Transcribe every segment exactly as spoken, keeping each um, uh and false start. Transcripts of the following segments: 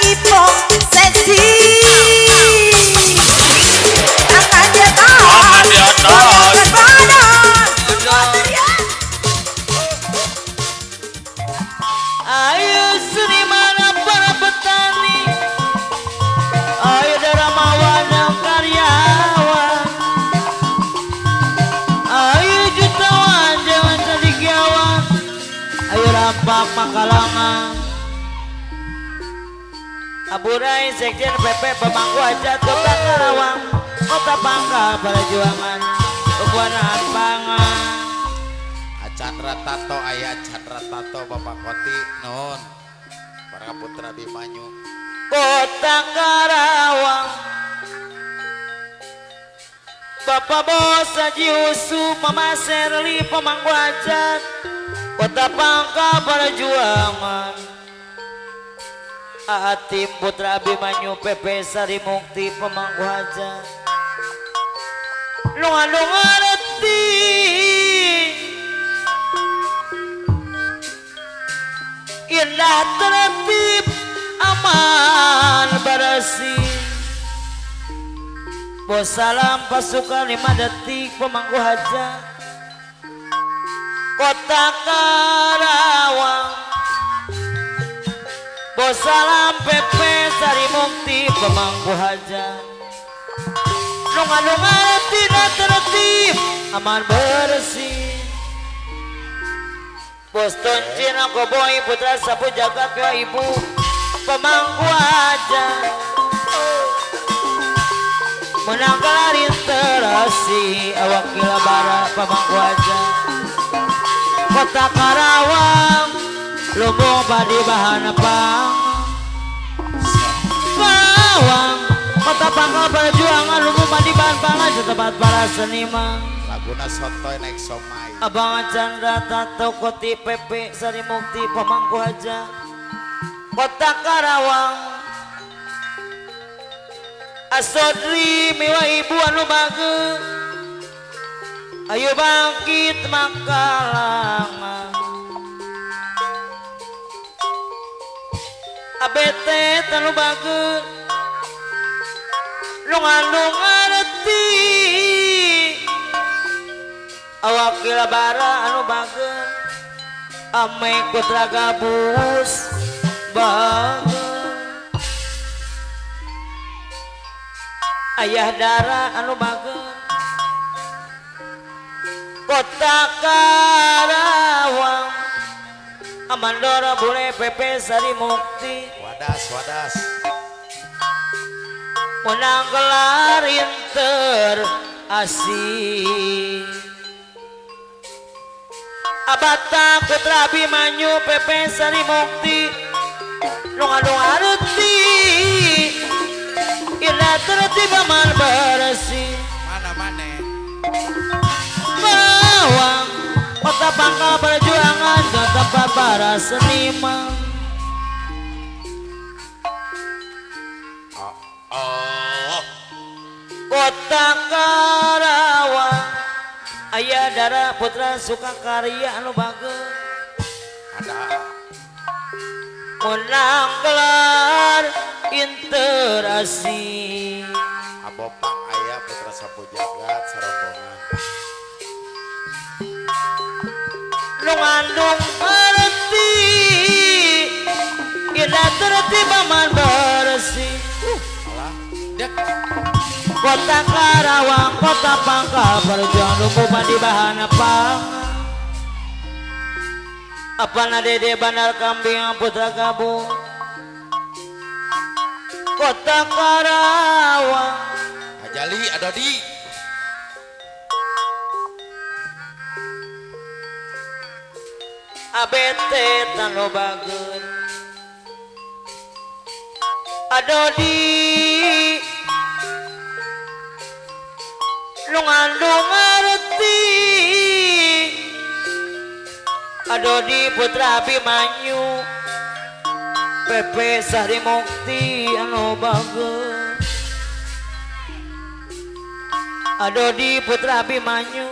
Ipong Sesi akan dia tahu akan dia tahu ayo seniman para petani, ayo dermawan dan karyawan, ayo jutawan jangan cendekiawan, ayo rampak makalangan. Aburai Sekjen P P Pemangku Hajat Kota Karawang, Kota Pangkal Perjuangan, Kebuanan Pangan. Chandra Tato ayah Chandra Tato Bapak Koti non para putra Bimanyu Kota Karawang, Bapak Bos Haji Usu Mama Serli Pemangku Hajat, Kota Pangkal Perjuangan. Atim putra Abimanyu P P Sari Mukti Pemangku Hajat. Lunga-lunga reti indah tertib aman bersih. Bos salam pasukan lima detik Pemangku Hajat. Kota Karawang, bos salam P P Sari Mukti Pemangku Hajat. Lunga-lunga tidak tertib aman bersih. Bos Toncin aku boy putra sapu jagat ke ibu Pemangku Hajat. Menang kelarin terasi awak gila bara Pemangku Hajat. Kota Karawang lumbung padi bahan pang Karawang, Kota Pangkal Perjuangan lumbung padi bahan pangan setempat para seniman. Laguna Sotoy naik somai Abang Chandra Tato Koti P P Sari Mukti Pemangku Hajat. Kota Karawang Asodri miwa ibu anu bageus, ayo bangkit makalangan. Abete anu bageus lunga-lunga reti awak gila bara anu bageus ame putra gabus bageus. Ayah dara anu bageus Kota Karawang Amandora Bule P P Sari Mukti. wadas wadas Menang gelar inter asih Abata Putra Abimanyu P P Sari Mukti. Lunga-lunga reti indah tertib aman bersih. mana mana Bawang Kota Pangkal Perjuangan ke tempat para seniman. oh, oh. Kota Karawang ayah dara putra Sukakarya anu bageus ada menang gelar interasi Abopang ayah putra sapu jagat serombongan Lungandung arti indah tertib aman bersih. alah dek Kota Karawang Kota Pangkal Perjuangan lumbung padi bahan pangan. Apa na dede bandar kambing putra gabung. Kota Karawang Ajali ada di abete tanu bageus adodi lunga-lunga reti adodi putra Abimanyu P P Sari Mukti anu bageus adodi putra Abimanyu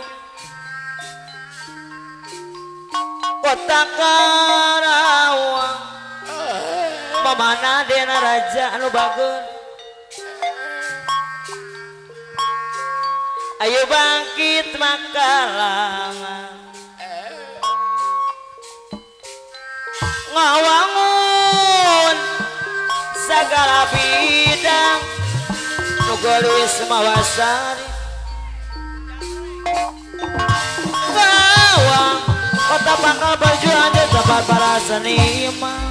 Kota Karawang pamana dena raja anu bagus. Ayo bangkit makalangan ngawangun segala bidang nugelis mawasari kawang kota Pangkal berjuang di tempat para seniman.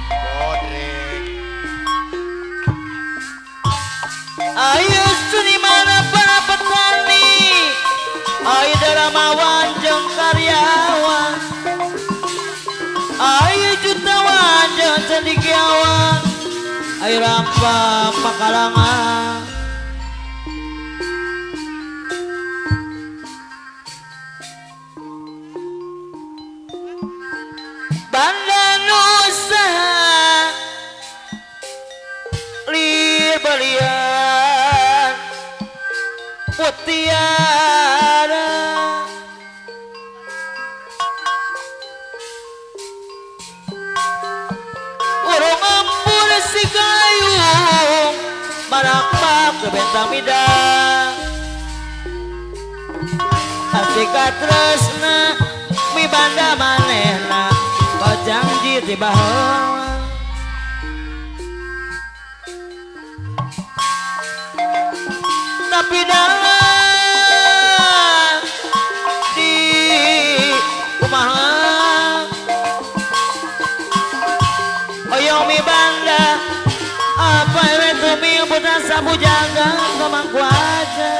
Ayo seniman para petani, ayo dermawan jeung karyawan, ayo jutawan jeung cendekiawan, ayo rampah makalangan. Banda Nusa lir belian mutiara urung ampun si gayung marakpak ke bentang midang asika tresna mi banda manehna janji tiba tapi dalam di kumaha oyong mi banda apa itu mi buta sabu jaga kemangku aja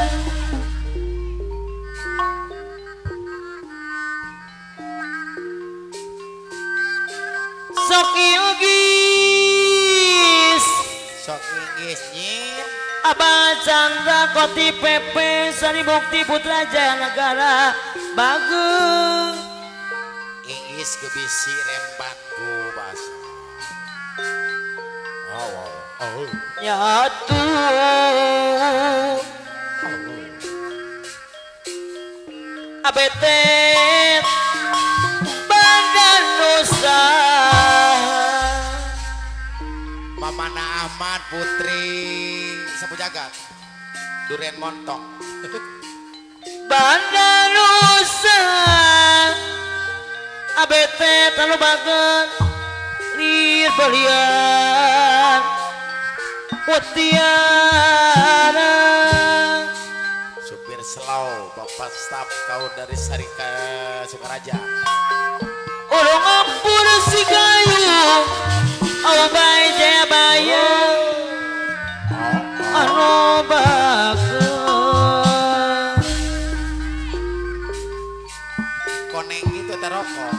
sok iugis sok inggis nyir Abah Chandra Koti Pepe Sari Bukti Putra Jaya Negara bagus inggis gebisi rembanku bas oh wow oh nyatu abetet Banda Nusa Mamana Ahmad Putri Sapu Jagat Durian Montok Banda Nusa abetet anu bagus lir belian mutiara supir slow bapak staf kau dari Sarika Sukaraja urung ampun si gayung awa bae jaya bayang anu bagus koneng itu terokok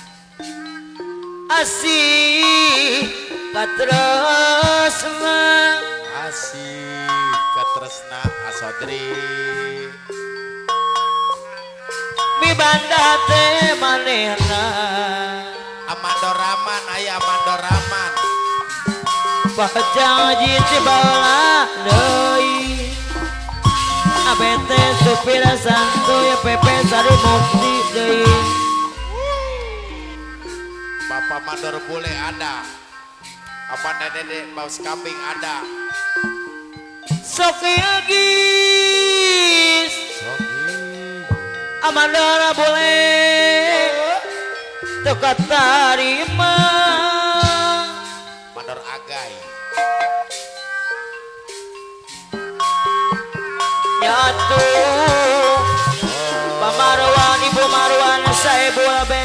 asih katresna asik katresna asodri mi banda teh manehna Amandoraman aya Amandoraman pajanji cibala deui abete supira santuy Pepe Sari Bukti deui Bapak Mandor Bule ada apa Dede Baus Kambing ada sok iugis Amandora boleh teka tarima Mandor Agai nyatu Pamarwan Ibu Marwan saya bulabe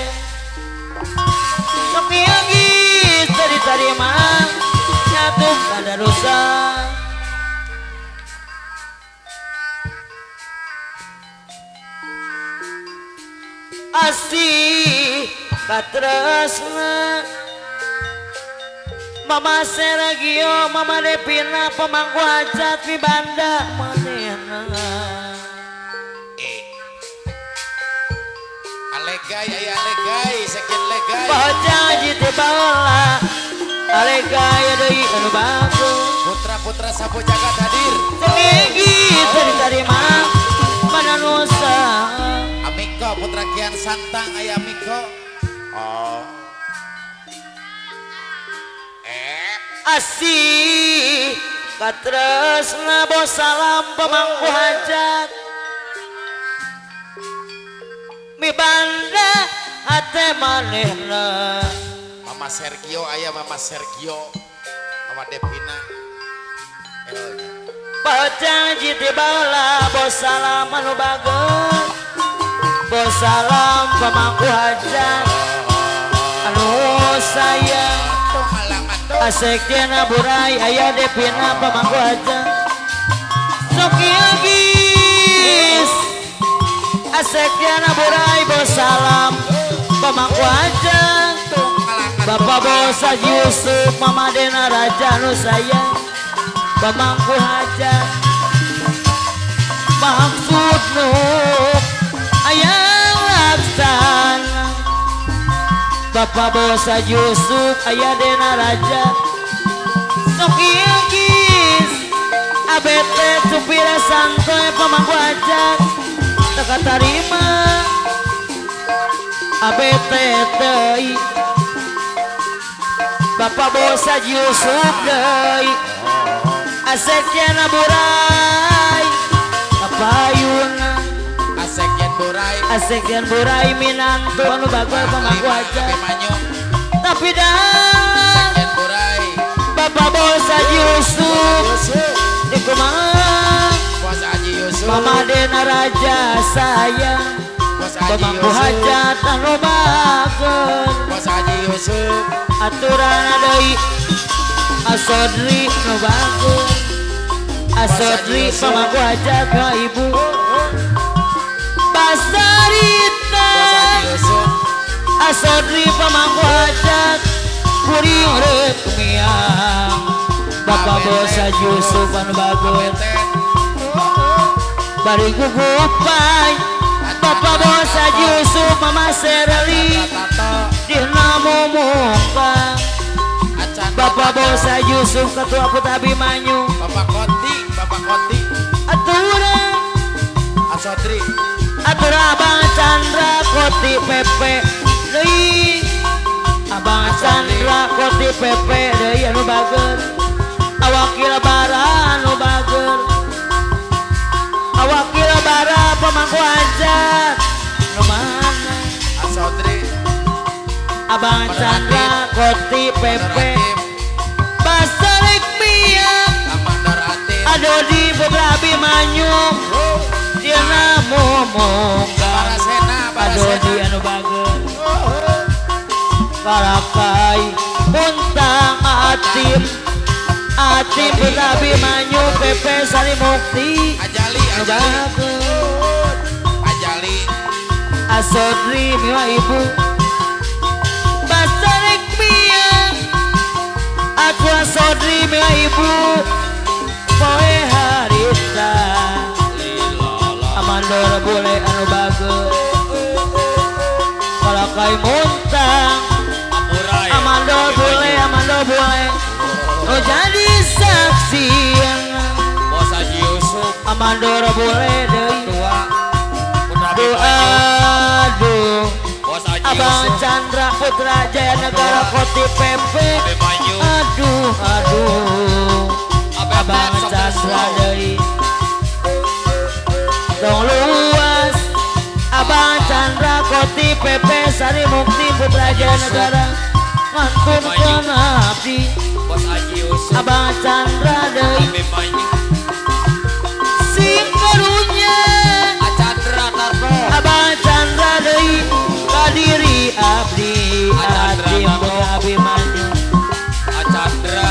sok iugis dari tarima nyatu Banda Nusa asih katresna Mama Seragio Mama Devina pemangku hajat mi banda manehna eh Alegai aya Alegai sekian Alegai pajanji teh baheula Alegai deui anu bagus putra-putra Sapu Jagat hadir tinggi dari tarima Banda Nusa Amiko putra Kian Santang aya Amiko oh eh asih katresna bos salam pemangku hajat mibanda hate manehna Mama Sergio aya Mama Sergio Mama Devina Elonya Bajang jiti bala bos salam anu bagus bos salam pemangku hajat anu sayang asek jena burai aya Devina pemangku hajat sok gis asek jena burai bos salam pemangku hajat Bapak bos Haji Yusuf Mama Dena Raja nu sayang pemangku hajat maksud nu ayang laksana Bapak bos Haji Yusuf aya Dena Raja sok ieu gis abete supira santoy pemangku hajat teka tarima abete teuy Bapak bos Haji Yusuf deui asek jana burai kapayuna asek yen burai asek jen burai minantu anu bagus pemangku hajat tapi dah asek yen burai Bapak bos Haji Yusuf di kumaha Bos Haji Yusuf Mama Dena Raja sayang Bos Haji pemangku Yusuf hajat anu bagus Bos Haji Yusuf aturan deui asodri nu bagus asodri pemangku hajat ka ibu Basarita Bos Haji Yusuf asodri pemangku hajat kuring rek miang Bapak bos Haji Yusuf anu bagus bari gugupai Bapak bos Haji Yusuf Mama Serli dina momongkang Bapak bos Haji Yusuf ketua Putra Abimanyu Bapak Koti Bapak Koti aturan Asodri aturan Abang Chandra Koti Pepe deui Abang Chandra Koti Pepe deui anu bagus awakil bara anu bagus awakil bara pemangku hajat nu mana Asodri Abang Chandra Koti Pepe Basarik miang Amandor Ati ado di Putra Abimanyu dina momongkang Parasena ado di Parasena anu bagus karakai untang atim atim Putra Abimanyu Pepe Sari Mukti Ajali anu Ajali bagus Ajali asodri miwa ibu Basarik miang aku asodri miwa ibu poe harita amandor boleh anu bagus kalakai muntang amandor boleh amandor boleh oh jadi saksi Bos Haji Yusuf amandor boleh deui Tua Putra doa aduh Bos Haji Abang Yusuf Chandra Putra Jaya Negara Koti Pepe Abimanyu aduh aduh Abang Chandra deui dong luas Abang Chandra Koti Pepe Sari Mukti Putra Jaya Negara ngantun kana abdi Bos Haji Yusuf Abang Chandra deui Abimanyu sing karunya Acandra Tato Abang Chandra deui kadiri abdi Acandra abdi Tato. Putra Abimanyu Acandra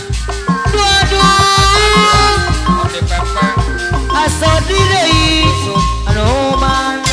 duaduh Koti Pepe asodi deui anu mana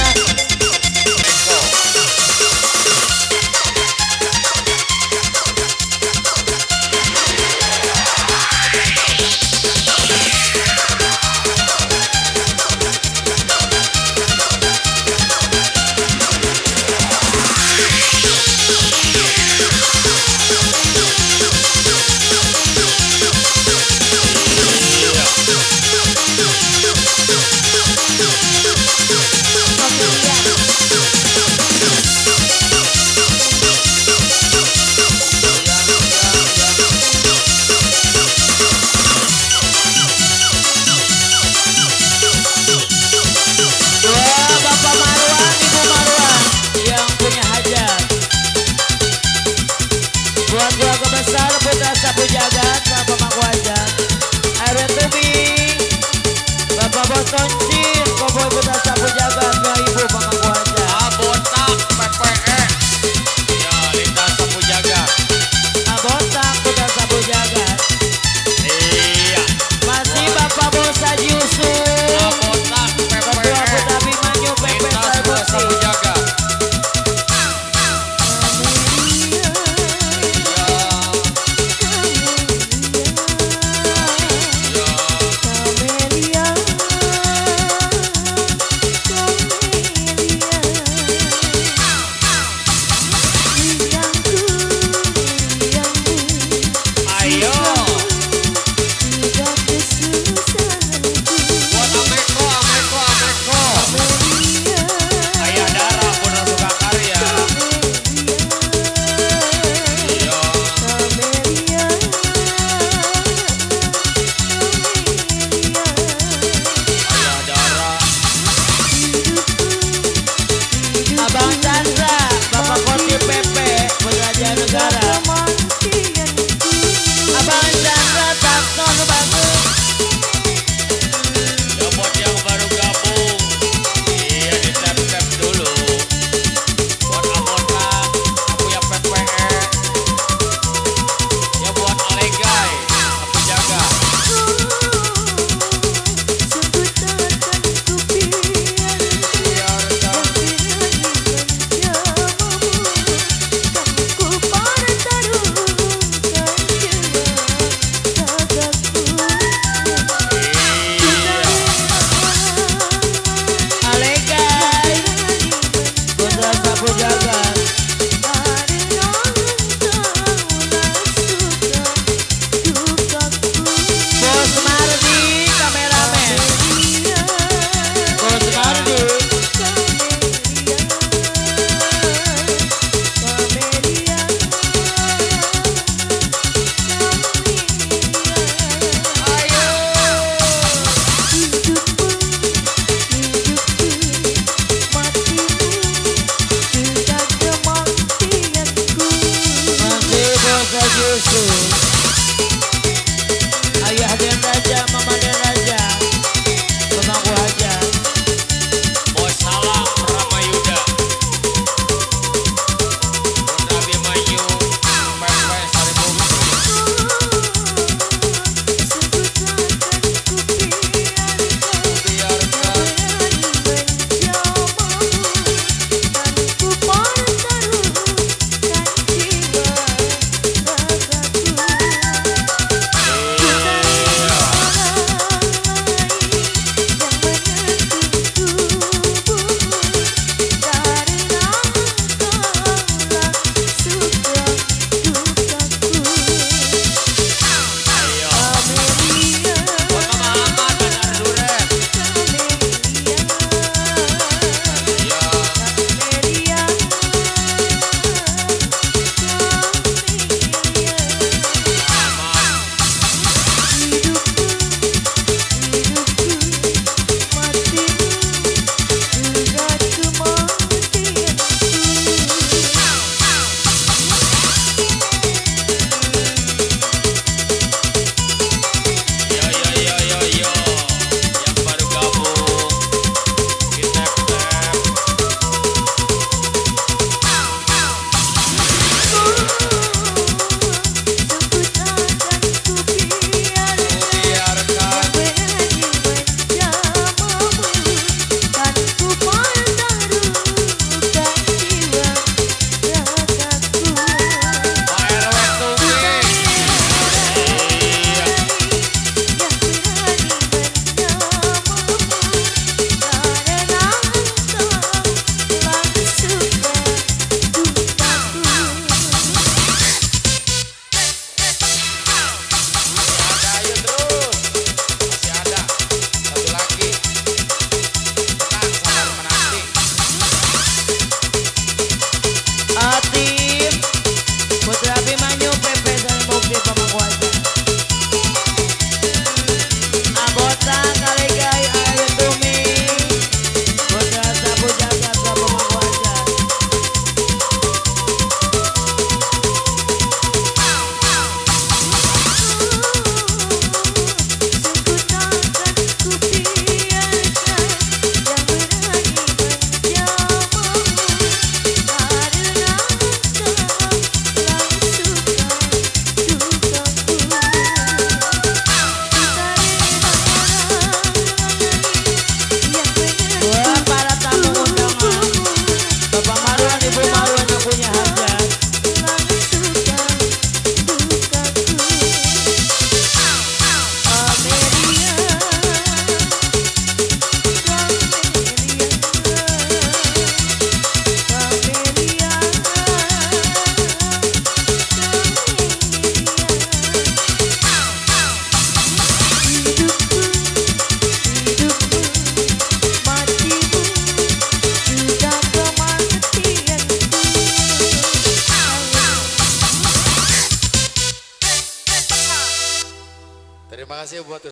Terima kasih buat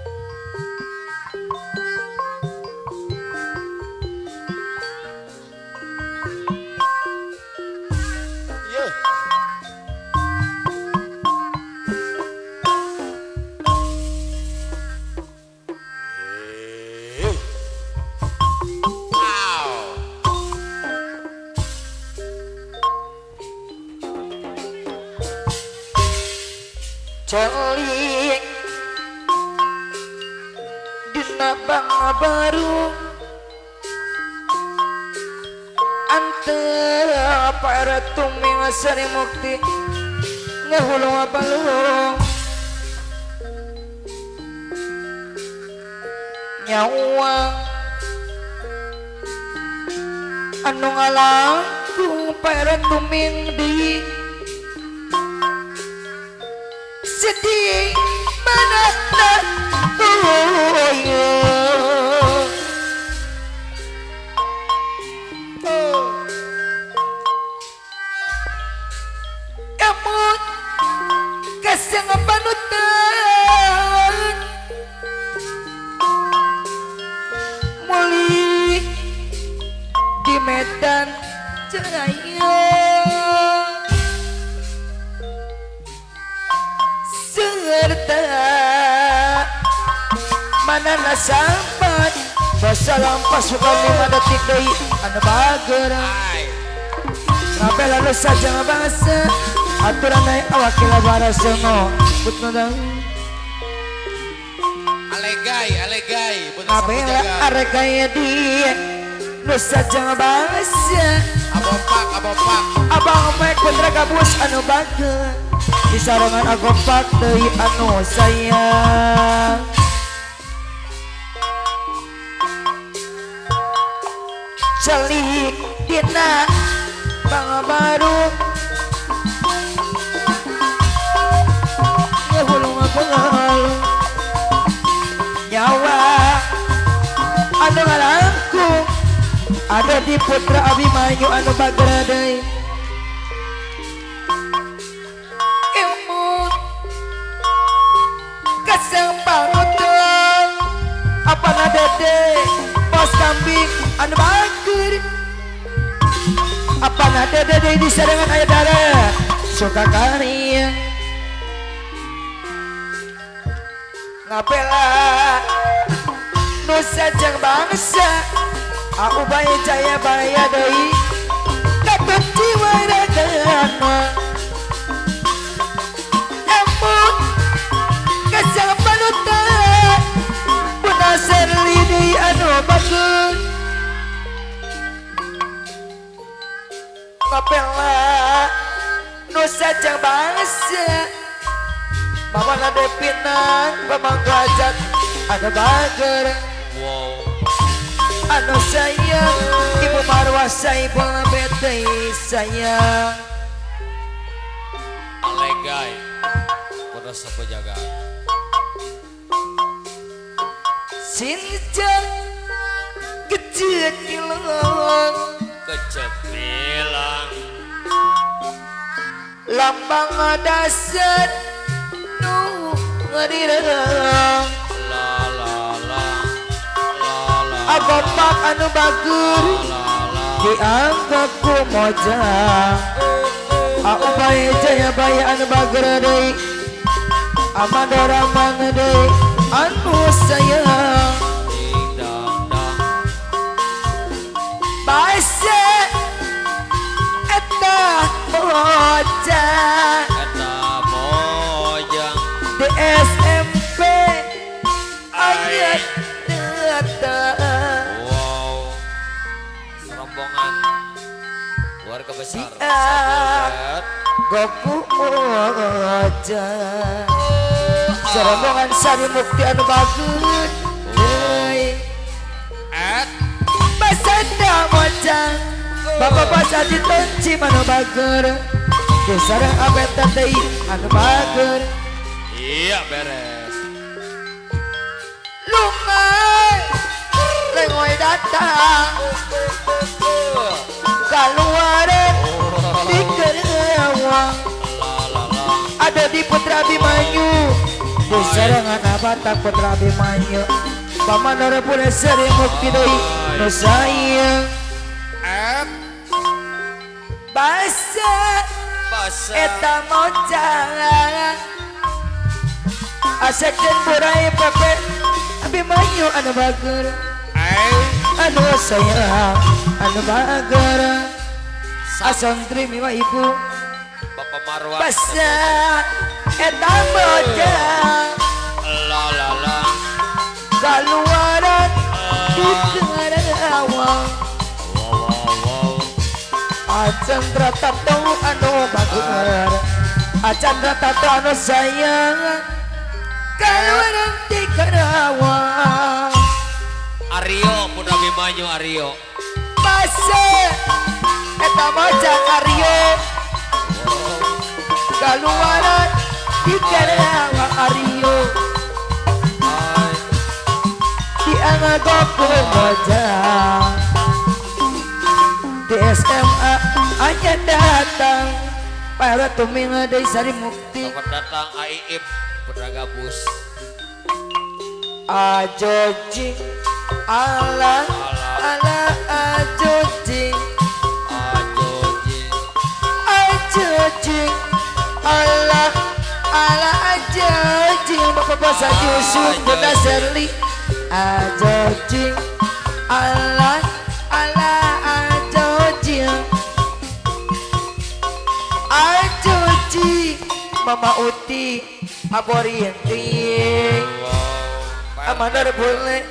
Celik dina bangga baru antara para tuming sari mukti ngahulung balung nyawa anu ngalangkung para tuming di sedih menatap goyo kamu kasang panutan muli di Medan Jaya serta mana nasampan basalang pasukan lima detik deui anu bager sampai lalu saja ngabangsa aturan naik awak kila barasengo putno dang Alegai Alegai ngabela aregai dia nu saja ngabangsa abopak abopak abang mek putra gabus anu bager di sarangan agopak deui anu sayang celik dina bangga baru ngehulung bengal nyawa anu ngalangkung ada di putra Abimanyu anu bagera deui panutan apa dede bos kambing anu bager apa dede di sarangan aya dara suka karya ngapela nu sajang bangsa aku bae jaya baya deui katut jiwa radana kasang panutan punasar lidi anu bagus ngapela nu sajang bangsa mama nade pinang pamangku ajat anu bager wow anu sayang ibu marwah saibul betei sayang Alegai pada sapa jaga sinjang kecil hilang kecepilang lambang dasar nu ngadirang la la la la la agopak anu bager dianggap ku mojang aku bae jaya bae anu bager deui amadora mang deui anu sayang ding dang dang baise eta bocah eta mojang di S M P ayat datang wow serombongan keluarga besar siap goku aja serombongan sari mukti anu bagus deui at basanda mojang bapak basa ditonci anu bager di sareng abetan deui anu bager iya beres lungai lengoy datang kaluaran di kerewa la la la ada di Putra Abimanyu Disarangan abata putra Abimanyu Pamanara pula seri mukti doi no sayang Basa Basa Eta mojang Asek dan burai pepe Abimanyu anu bager Anu sayang anu bager Asam terima wa ibu Bapak Marwan Basa Eta mojang La la la Kaluaran di tengah awang Wow wow wow Acan ratato anu bager Acan ratato anu sayang Kaluaran di Karawang Aryo Putra Abimanyu Aryo Basa Eta mojang Aryo Kaluaran di Karawang Aryo Di Angagoko mojang Di S M A hanya datang para tuminga dari Sari Mukti Selamat datang A I I P Putra Gabus Ajoji ala ala ajoji Ajoji ajoji ala ala ajoji Bapak Basa Yusuf Bunda Serli Ajoji ala ala ajoji Ajoji Mama Uti Aborienti Amanah boleh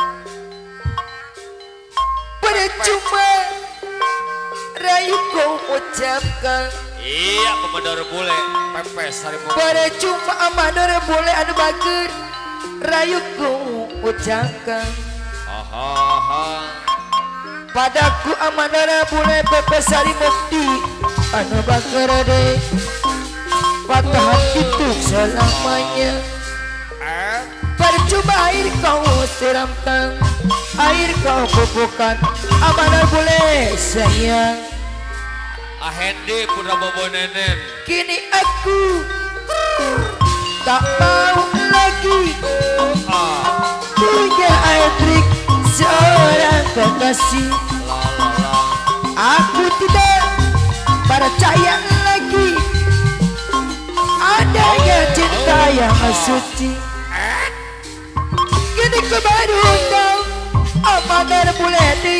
Percuma Rayu kau ucapkan Iya Pemadar Bule Pepes Sari Mukti Percuma amanah boleh anu bager Rayu kau ucapkan Hahaha Padaku amanah boleh Pepe Sari Mukti anu bager deh Patah hati tuh selamanya Percuma air kau siramkan Air kau pupukkan Amanah boleh sayang Ahendi Putra Bobo Nenen Kini aku tak mau lagi Ah punya Edric seorang kekasih La la la Aku tidak percaya lagi adanya cinta yang suci Kini ku baru tahu Amanah boleh di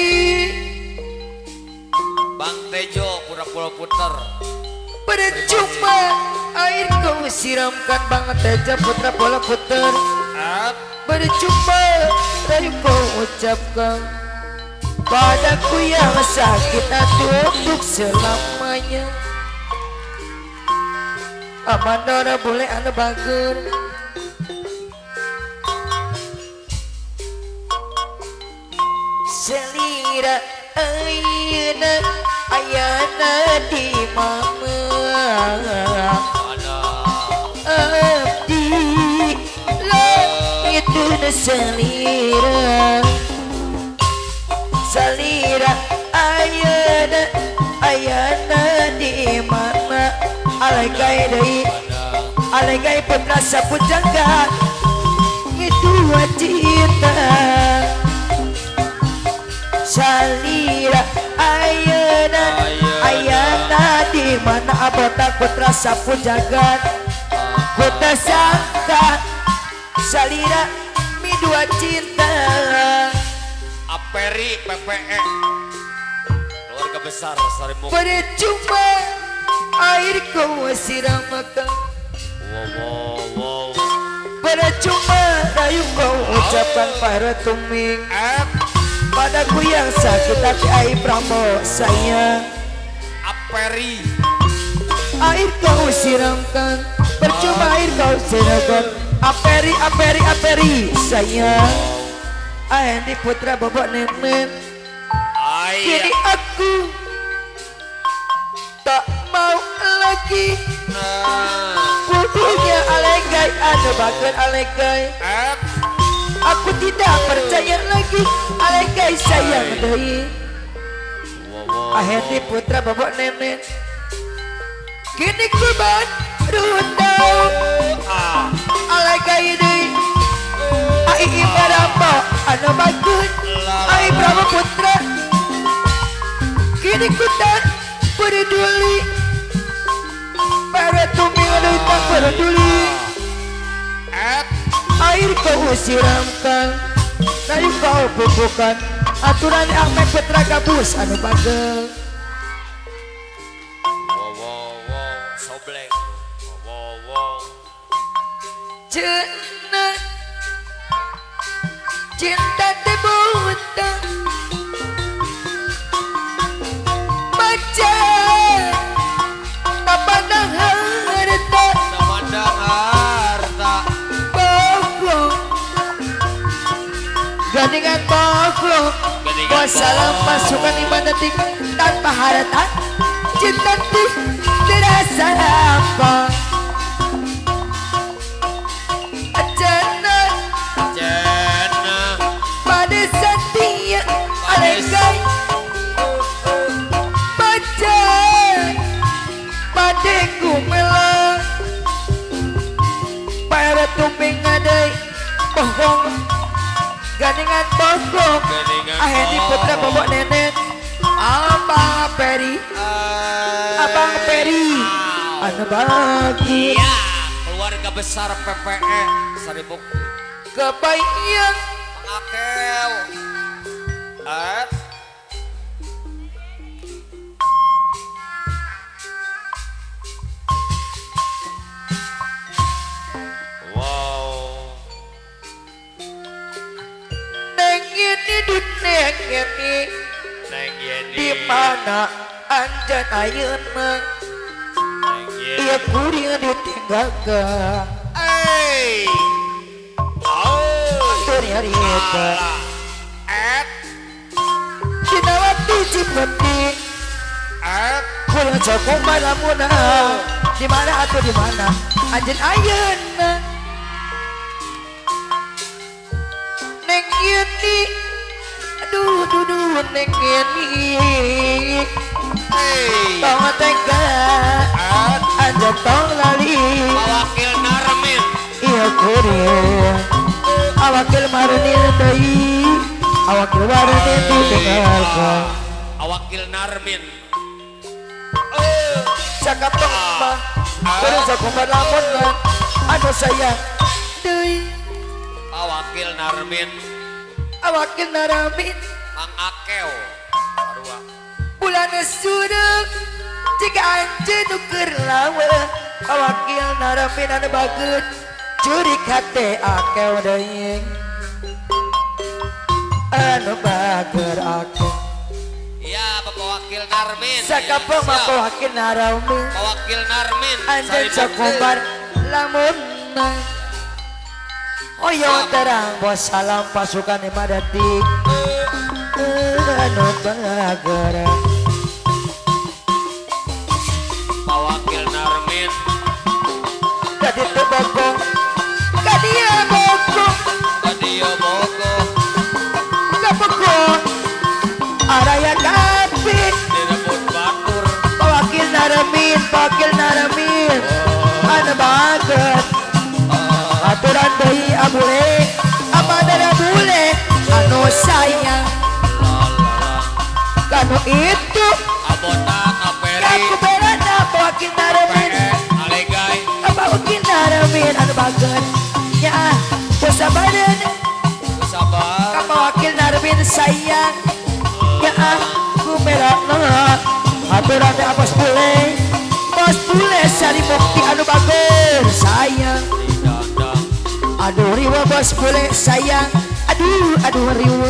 Bang Tejo Putra Pulau Puter Percuma air kau siramkan banget aja putra bola puter Percuma dari kau ucapkan padaku yang sakit hati untuk selamanya Amanah boleh anu bager Selira ayana ayana di mama abdi langit na selira selira ayana ayana di mama alaikai dai alaikai putra sapu jagat itu cinta Salira ayana ayana di mana abota putra sapu jagat putra sangka Salira mi dua cinta Aperi P P E keluarga besar Sari Mukti percuma air kau siramkan Wow wow wow percuma rayu kau ucapkan para tuming padaku yang sakit hati air Pramu sayang Aperi air kau siramkan percuma air kau siramkan aperi aperi aperi sayang Andi putra bobok nenek kini aku tak mau lagi punya alegai ada bagian alegai aku tidak percaya lagi alegai sayang doi Andi putra bobok nenek kini ku baru tahu Alengkai deui ai ibarambo anu bagus ai Brahmaputra kini kutan peduli para tuming deui tak peduli air kau siramkan dari kau pupukan aturan Ahmed Putra Gabus anu bagel wow wow wow sobleng wow wow Cina cinta teh buta baca tapandang harta Tamandang harta bohong gandingan bohong wassalam pasukan ibadah tanpa harta cinta teh terasa apa Jana Jana pada setia alengkai baca pada kumelang para tumping ngadai bohong gandingan bohong ahedi putra bobok nenek abang Peri abang Peri anu bagi iya keluarga besar P P E Saribuk kebayang Akel at wow neng ini dunia ini neng Yeni di mana anjan ayeuna neng Yeni iya kuring ditinggalkan hey oh dunia rita at dina waktu cipeti at kuring cokong malamuna di mana atau di mana anjan ayeuna neng ini aduh duduh neng ini hey tong tega at anjan tong lali Wakil Narmin iya kuring awakil marinir deui awakil marinir ditinggalkan Awakil Narmin cakap mah terus aku melamun aduh sayang deui Awakil Narmin awakil naramin Mang Akeo Arua bulan suruk jika anjeun nuker lawe awakil naramin anu bageut curik hate akeu deui anu bager akeu iya Bapak Wakil Narmin sakapong Siap. mah wakil naramin Pak Wakil Narmin anjeun Saribuk. sakumbar lamun oyo terang bos salam pasukan imadati anu bager Pak Wakil Narmin jadi tebogong kadia bogong Kadio Bogo kabogong araya kapit direbut batur wakil naramin wakil naramin anu bager aturan deui abule abadara bule anu sayang kanu itu Abotak Aperi aku berada wakil P naramin E Alegai apa wakil naramin anu bager nya dosa badan Sabar apa wakil naramin sayang nya aku berada aturan teh bos bule bos bule sari bukti anu bager sayang Dandang aduh riwa bos boleh sayang aduh aduh riwa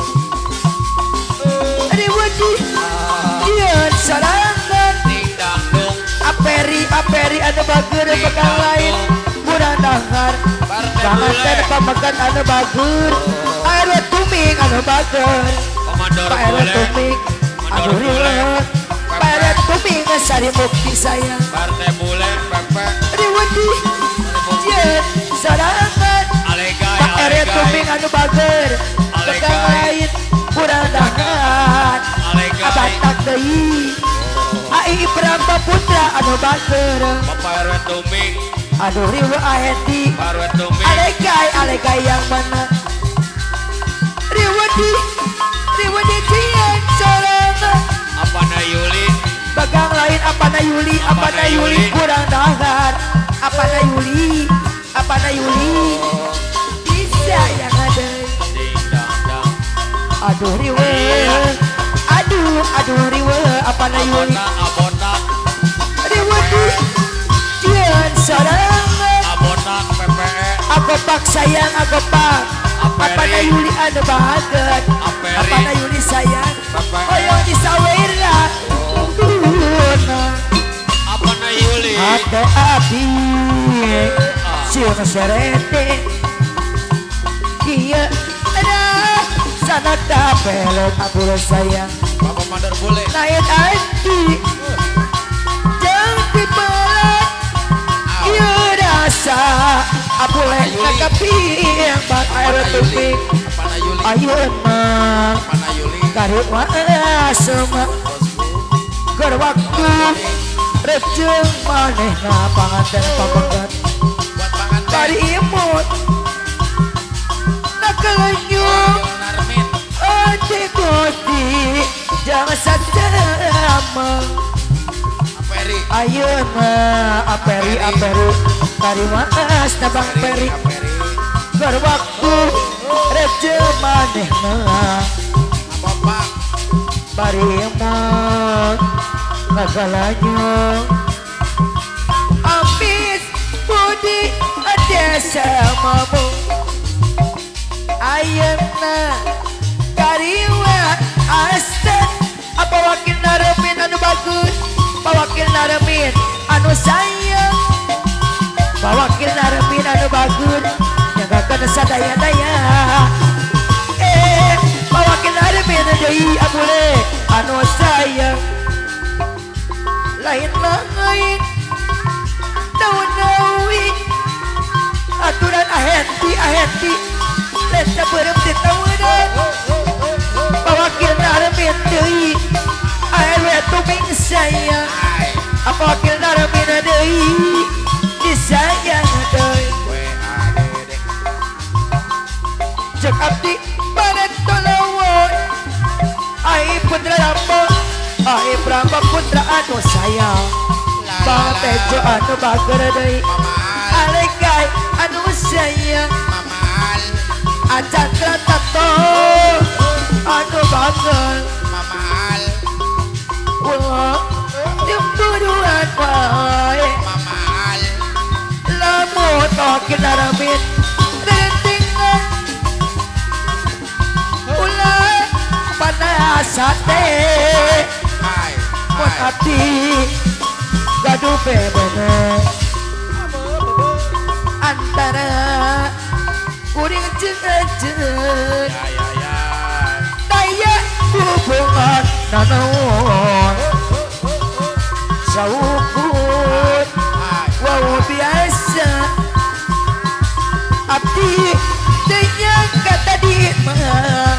riwa di iya sarangan Ding Dangdung aperi aperi anu bager pegang lain kurang dahar jangan ten pamakan anu bager air tuming anu bager Komandor Pak Erwin Bule tuming Komandor aduh Bule riwa Pak Erwin tuming sari bukti sayang Partai Bule Pepe riwa di iya sarangan Alegai Pak Ere Alegai tumping anu bager pegang lain kurang dahan Alegai abatak deui ai Brahmaputra anu bager Bapak R W Tuming Aduh riwa ahedi baru tumbi Alegai, alegai yang mana Riwa di Riwa di cian sorangan apa na Yuli Bagang lain apa na Yuli Apa na Yuli kurang dahar Apa na Yuli Apa na Yuli Bisa yang ada ding dang dang Aduh riwa Aduh, aduh riwa Apa na Yuli abona abona Riwa di cian sorangan abona P P E Aku pak sayang, aku pak Apa na Yuli ada bahagia Aperi. Apa na Yuli sayang Bapak. Oh yang disawira apa na Yuli Ate abi Siang serete Kia ada Sana tapelot aku sayang Bapak Mandar boleh Naik hati Jangan dipelat Iya rasa Aku lek kepiang Bak air tuping apa na Yuli Ayo emang apa na Yuli Karut semua Ger waktu Rejeng maneh na panganten pabegat buat panganten Kari imut Nakalenyung Narmin Ade godi Jangan sadama Aperi Ayo emang Aperi aperi Kari mas na bang peri Aperi Ger waktu Rejeng maneh na apa pak Bari emang Nagalanya Amis budi ada samamu Ayana Kariwa Astan Apa wakil naremin anu bagus Apa wakil naremin anu sayang Apa wakil naremin anu bagus Yang gak kena sadaya-daya Eh Apa wakil naremin dari abule anu sayang Lain-lain Daun-daun Aturan ahenti ahenti Lesa berem di tawanan Pawakil naramin deui Air wetuming sayang Apa wakil naramin deui Disayang deui W A D D Cek abdi baret tolawon Ai putra Rama Ai Brahma putra anu sayang Bang Tejo anu bager deui Mamal Alegai anu sayang Mamal Acakra tato anu bager Mamal Wah Jemburuan wae Mamal Lamun tokin naramit Rentingan Ulah panas sate Hai Mun Hai abdi gaduh bebene Antara kuring jeung-jeung ya ya ya daya hubungan nanaon saukur Hai wow biasa abdi dengan kata di mah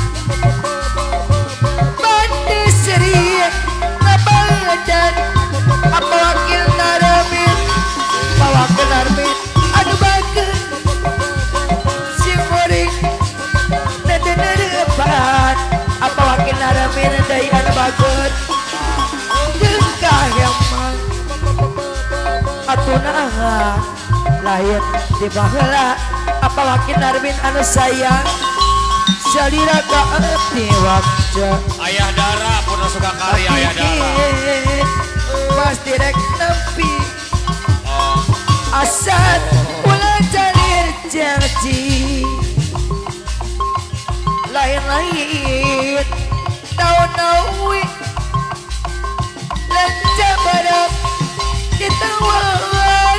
bande seri ngabadan apa wakil naramin apa wakil naramin aduh bagus si muring nade-nadepan apa wakil naramin dari aduh bagus dengkah yang mah atunaha lain di baheula apa wakil naramin anu sayang salira ka abdi waktu Ayah Dara pernah suka kali Ayah Dara pas direk nepi oh asal ulah calir janji lain-lain tahun-nawi lanca barang ditawar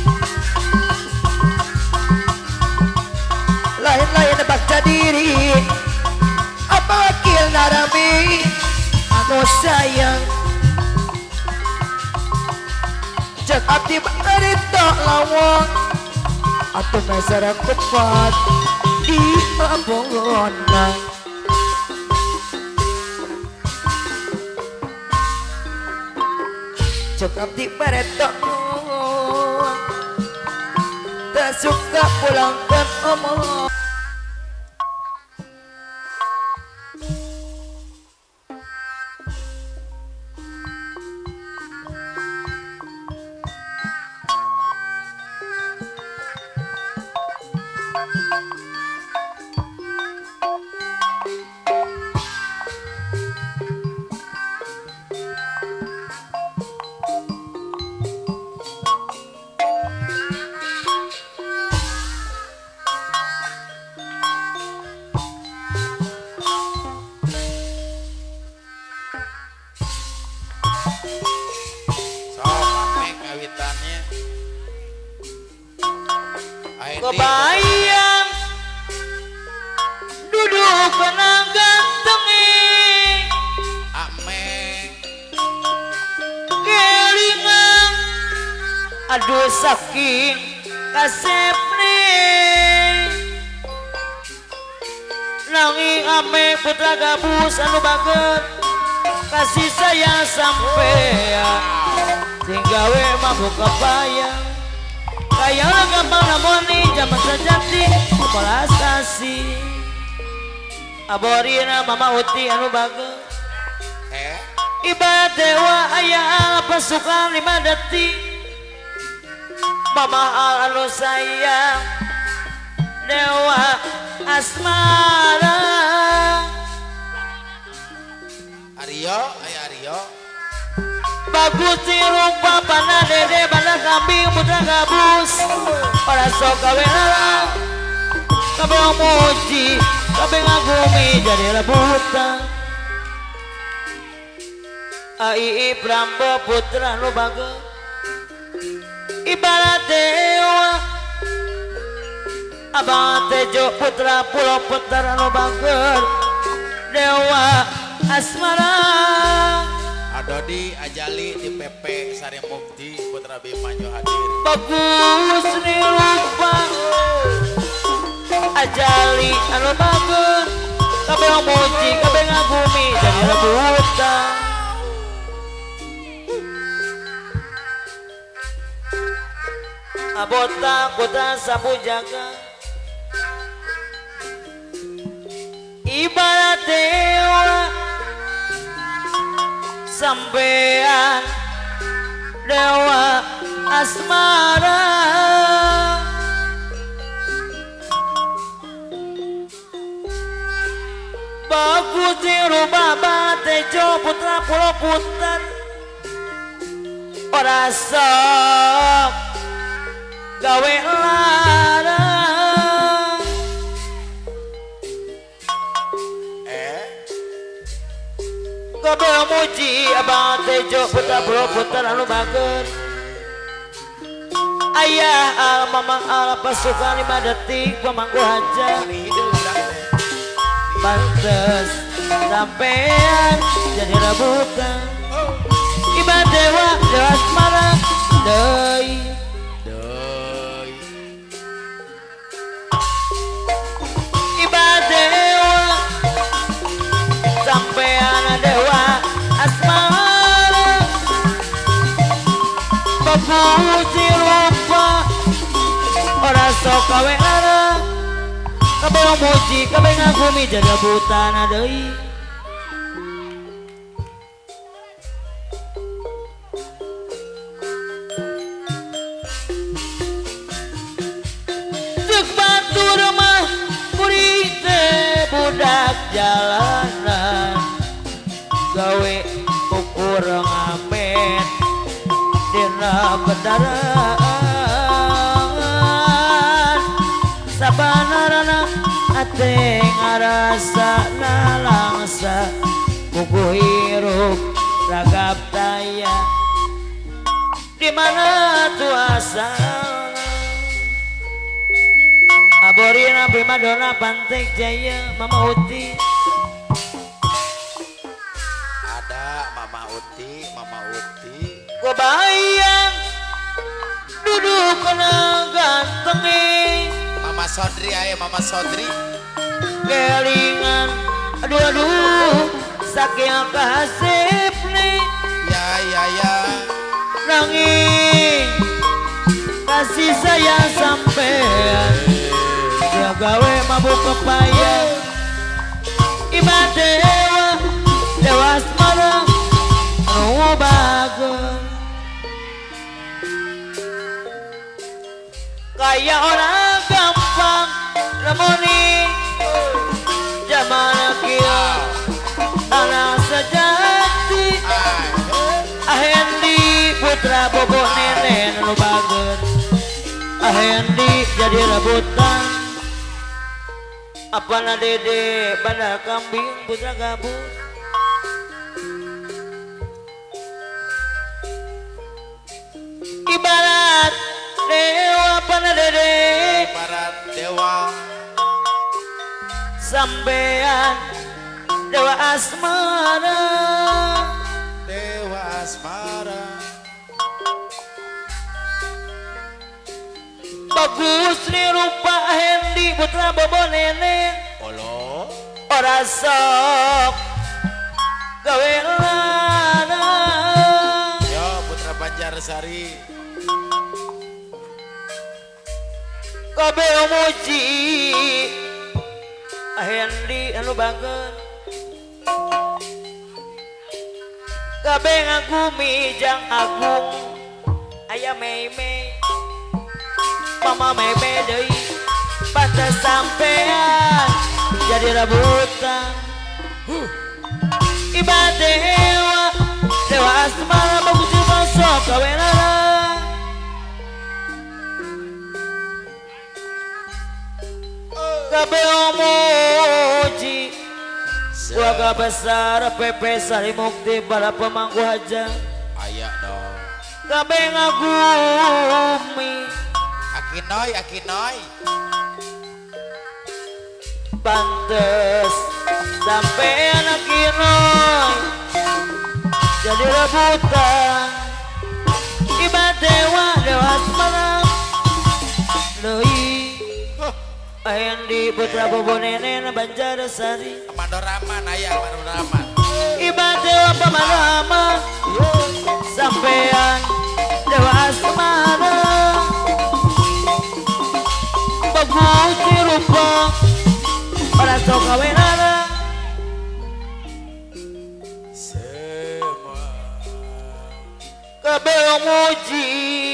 lain-lain bakca diri apa wakil narami anu sayang cek abdi barita lawang atau mesara kupat di abona cek abdi barita lawang tak suka pulangkan omong. Kebayang duduk kena gantengi ameng kelingan aduh saking kasepni nanging ame putra gabus anu baget kasih sayang sampean sing gawe mabuk kebayang kayaknya gampang namoni zaman sejati kelas kasih aborina mama uti anu bagus eh ibarat dewa ayah pasukan lima detik mama al anu sayang dewa asmara Aryo ayah Aryo bagus si rupa panah dede panah kambing putra gabus para sok kawe lalang kabe muji kabe ngagumi jadi rebutan ai Prambo putra nu bagus ibarat dewa abang tejo putra pulau putra nu bagus dewa asmara Adodi Ajali di P P Sari Mukti Putra Bimanyu hadir bagus nih rupa Ajali anu bagus kabeh muji kabeh ngagumi jadi rebutan abota kota sapu jaga ibarat dewa sampean dewa asmara bagus di rumah batejo putra pulau putar ora sok gawe larang eh kabeh muji abang tejo putra pulau putar anu bagus ayah al mamang al pasukan lima detik pemangku aja pantes sampean jadi rebutan ibarat dewa dewa asmara deui doi ibarat dewa sampean dewa asmara bapuji rupa ora sok kawe larang kabeh muji kabeh ngagumi jaga butana deui cek batur mah kuring teh budak jalanan gawe ukur ngamet dina kendaraan sabanarana ate ngarasa nalangsa kuku hirup ragap taya di mana tuh asal aborina primadona Pantek Jaya Mama Uti ada Mama Uti Mama Uti gua bayang duduk kena gantengi Mama Sodri ayo Mama Sodri kelingan aduh aduh saking kasih nih ya ya ya nanging kasih sayang sampean dia gawe mabuk kepayang Ima dewa dewa asmara nu bageun kayak orang gampang lemoni zaman kia anak sejati Ahendi putra bobo nenek nu bageun Ahendi jadi rebutan apana dede bandar kambing putra gabus ibarat dewa pana dede Ibarat dewa sampean dewa asmara dewa asmara bagus nih rupa Hendi putra bobo nenek olo ora sok gawe lanang yo putra Banjarsari kabeh muji Hendi anu bageun kabeh ngagumi jang agung aya mei-mei mama meme deui pantes sampean jadi rebutan iba dewa dewa asmara bagus masuk gawe larang kabeh muji keluarga besar Pepe Sari Mukti para pemangku hajat ayak dong kabeh ngagumi Akinoy Akinoy pantes sampai anak Akinoy jadi rebutan iba dewa dewa asmara deui Hendi putra bobo nenek Banjarsari Mandoraman ayah Mandoraman iba dewa pamanama sampean dewa asmara bagus rupa para sok gawe larang semua kabeh muji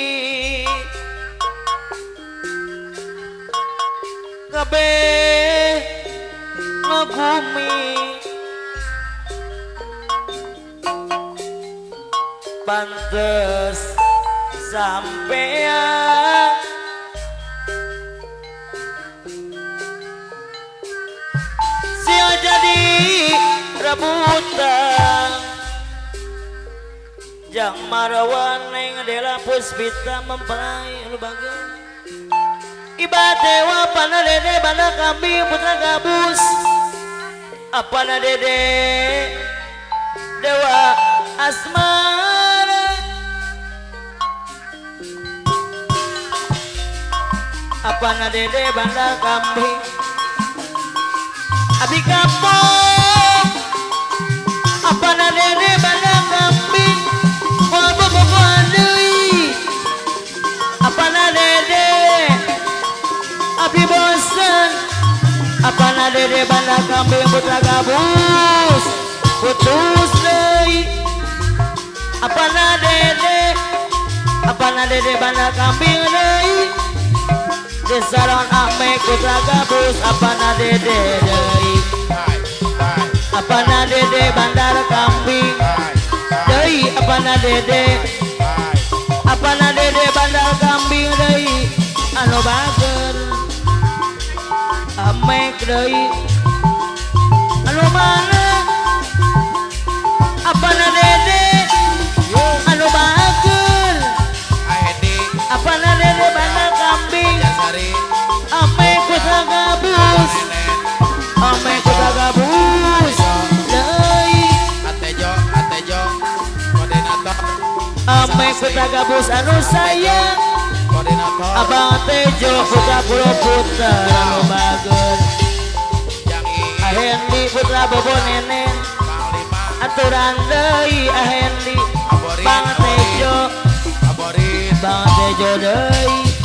kabeh ngagumi pantes sampean sia jadi rebutan jang marawan neng dela puspita mempelai lu bagus iba dewa pana dede bana kambing putra gabus apana dede dewa asmara apana dede bana kambing abi kampung apana dede bana kambing bobo bobo deui apana dede abi bosan apana dede bana kambing putra gabus putus deui apana dede apana dede bana kambing deui desaron ame putra gabus apana dede deui apana dede bandar kambing deui apana dede apana dede bandar kambing deui anu bager amek deui anu mana apana dede anu bager Ahendi apana dede bandar kambing Banjarsari amek putra gabus amek putra gabus deui Atejo Atejo koordinator amek putra gabus anu sayang koordinator abang Tejo putra pulo putra anu bageun yang ini Ahendi putra bobo nenek Panglima aturan deui Ahendi Aborin Bang Tejo Aborin Bang Tejo deui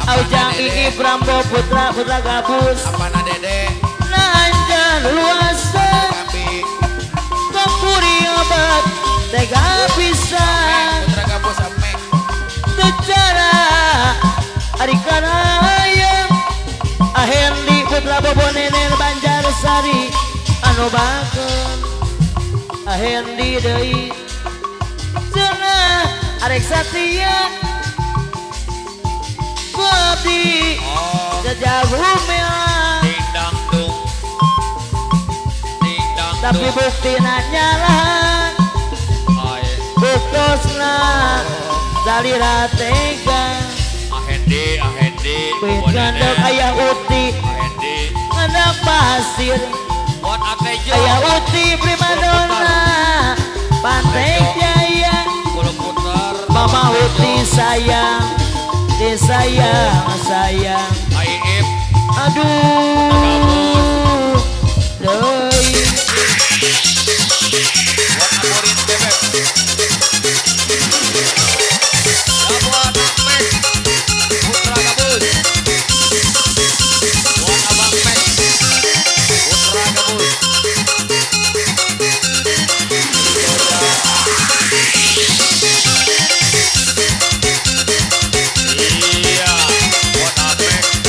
Aujang Ii Prambo Putra Putra Gabus Apana Dede Nanjan luasa Kambi Kapuri obat Tega pisan Putra Gabus Amek Secara Arikaraya Ahendi Putra Bobo Nenel Banjarsari Anu bakeun Ahendi deui Cenah Arek Satria Abdi Oh Jajagu merah Ding dang dung Ding dang Tapi dung bukti nanyalan Oh iya Buktosna Salira tega Ahendi Ahendi Kuit ngandek ayah uti Ahendi Ngandek pasir Buat Atejo Ayah uti primadona Pantai Jaya Kulo putar Mama uti sayang Disayang sayang Aib Aduh Doi Buat Amorin Bebek Ya buat Ahmed Putra Gabus Buat Abang Mek Putra Gabus Iya Buat Ahmed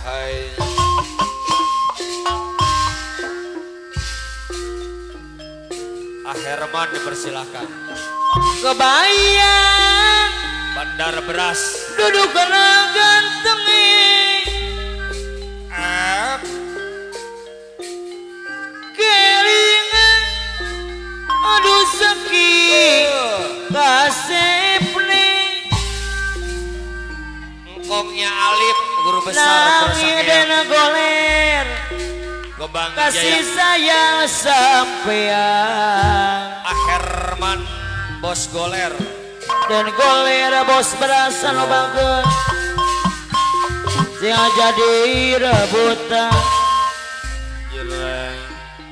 hai. Ah Herman dipersilahkan. Kebayang Bandar Beras. duduk kena gantengi Ah, kelingan aduh sakit kasep nih engkongnya Alip guru besar nangi Persangnya. dena goler Gobang kasih Jaya. sayang sampean Ah Herman bos goler. dan goler bos berasa no bagus yang jadi rebutan Jireng.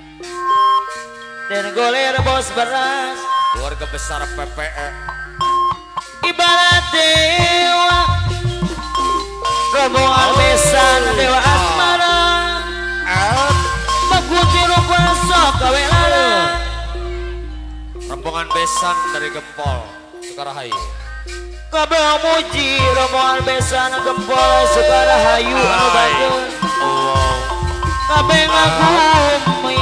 dan goler bos beras Keluarga besar P P E. ibarat dewa rombongan besan dewa asmara Ah, baguti rupa sok kawe lara rombongan besan dari Gempol Sukarahayu. kabeh muji rombongan besan gempol Sukarahayu anu bagus Oh. kabeh ngagumi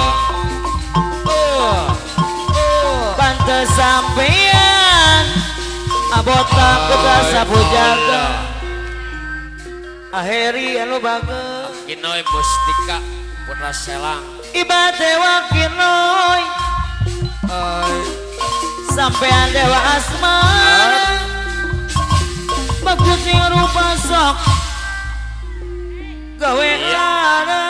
pantes sampean abota putra sapujaga aheri anu bagus Kinoy Mustika Putra Selang. iba dewa kinoy sampean dewa asmara bagus yang rupa sok gawe lara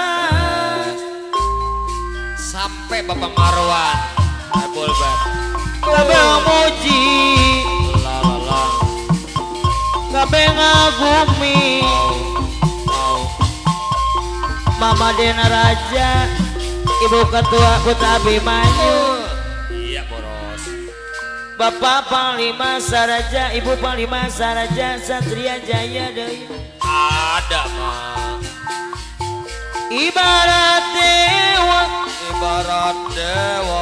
Sampai Bapak Marwan Ebulbet. kabeh muji Lalala. kabeh ngagumi Mau. Mama Dena Raja Ibu Ketua Putra Abimanyu Iya boros. Bapak Panglima Saraja Ibu Panglima Saraja Satria Jaya Dewi Ada mah. ibarat dewa Ibarat dewa.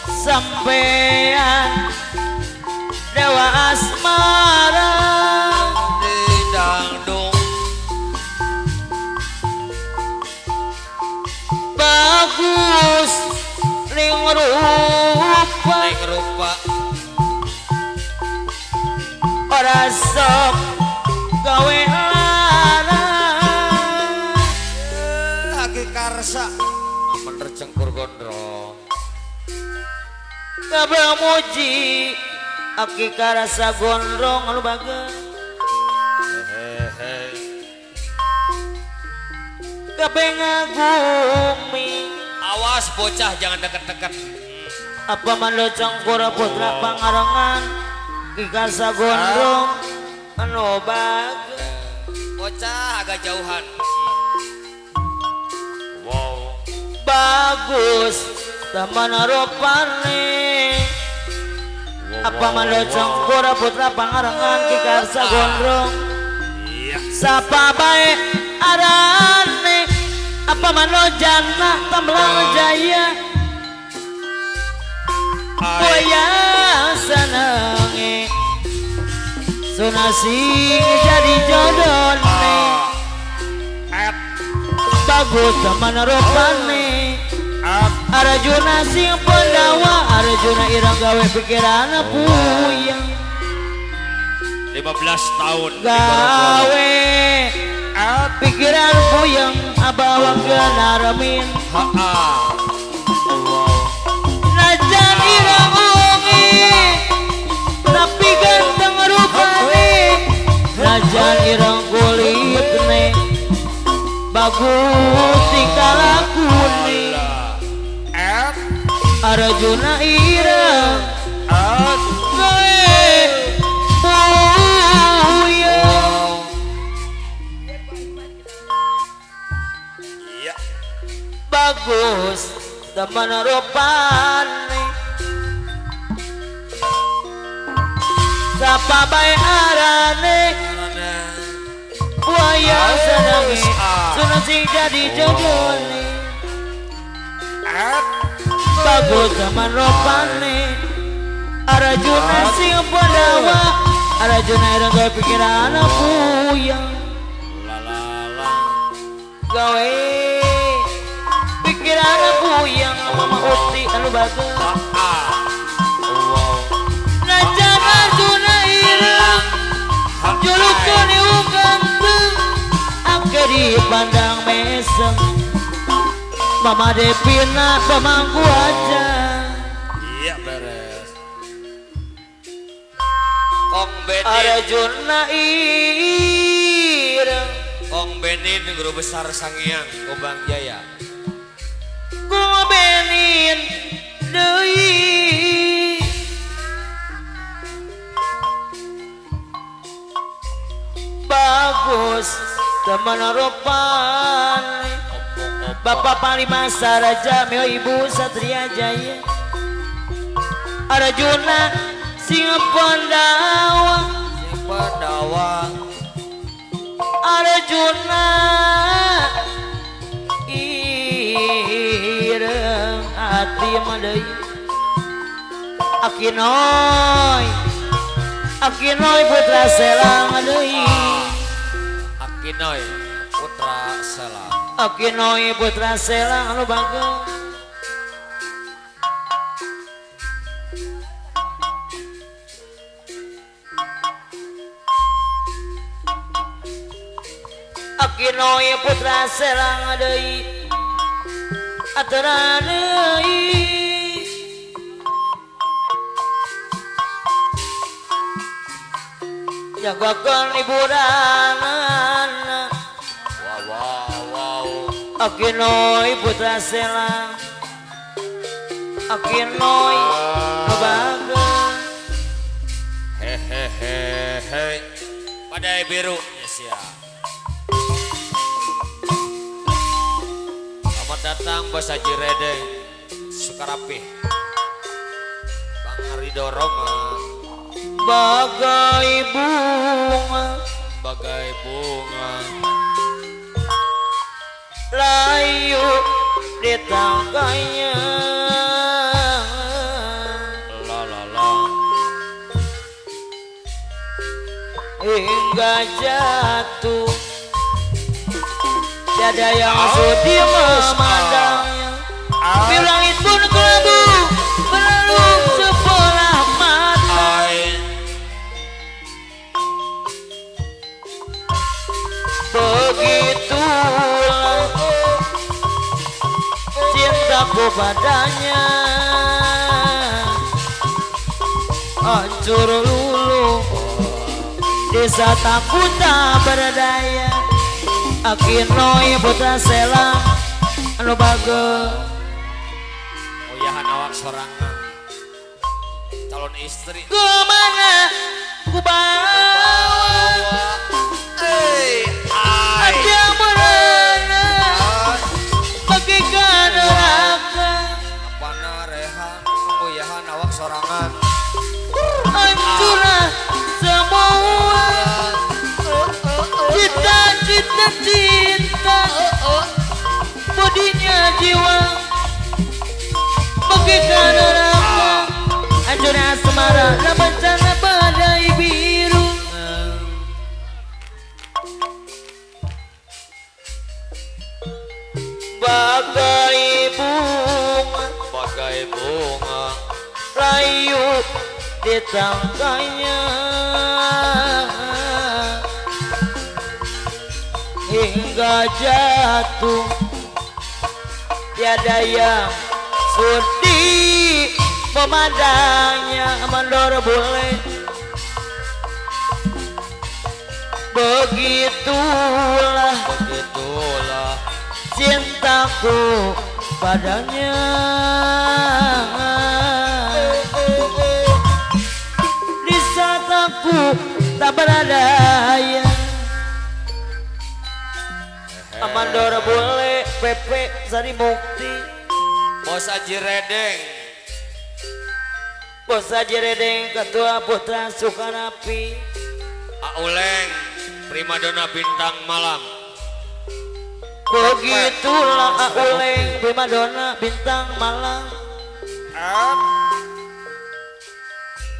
sampean dewa asmara Di dangdung. bagus ning rupa Ning rupa. ora sok gawe lara Lagi karsa. Bener cengkur gondrong. kabeh muji aki karasa gondrong anu bagus Hehehe. kabeh ngagumi Awas bocah jangan deket-deket. apa mando cangkura putra pangarangan ki karasa gondrong anu bagus Bocah agak jauhan. Wow. bagus taman rupane apa mando cangkura putra pangarangan ki karasa gondrong Iya. sapa bae arane apa mano jana tamblang jaya boya senenge sunasi jadi jodohne At. bagus teman rupane Arjuna sing Pandawa Arjuna irang gawe pikiran puyeng lima belas tahun di gawe pikiran puyeng abawang genaramin Ha-ha. najan irang ungi tapi ganteng rupane najan irang kulit ne bagus tingkah lakune At. Arjuna irang At. gawe puyeng Iya. bagus teman rupane sapa bae arane buaya senangi sunah sing jadi jodohne At. bagus teman rupane Arjuna sing Pandawa Arjuna ireng gawe pikiran puyeng Lalala. gawe pikiran aku yang mama uti anu bagus najan Arjuna ireng julukan iukan tuh ake dipandang mesem mama Devina pemangku aja iya beres Kong Benin Arjuna ireng Kong Benin guru besar Sangiang Kobang Jaya Kong Benin deui bagus teman rupan Bapak Panglima Saraja Meo Ibu Satria Jaya Arjuna Sing Pandawa Sing Pandawa Arjuna ireng hati madai Akinoy Akinoy putra selang adai Akinoy putra selang Akinoy putra selang anu bagus Akinoy putra selang deui atara deui jagakeun liburanana wow wow wow Akinoy putra selang Akinoy bagus hehehe badai biru yes ya selamat datang Bos Haji Redeng Sukarapih Bang Ridho Roma bagai bunga bagai bunga layu di tangkainya la la la hingga jatuh tiada yang sudi memandangnya di langit pun kelabu berlalu sebelah mata begitulah cintaku padanya hancur luluh di saat aku tak berdaya Akinoy putra selang anu bagus Oyahan awak sorangan calon istri kemana ku bawa ada merana bagaikan neraka apana rehan oyahan awak sorangan hancurlah semua cita-cita cinta bodinya jiwa bagaikan neraka hancurnya asmara dan bencana badai biru bagai bunga bagai bunga layu di tangkainya hingga jatuh tiada yang sudi memandangnya mandor boleh begitulah begitulah cintaku padanya di saat aku tak berdaya Amandora boleh P P Sari Mukti Bos Haji Redeng Bos Haji Redeng Ketua Putra Sukarapi Auleng primadona bintang malam begitulah Auleng primadona bintang malam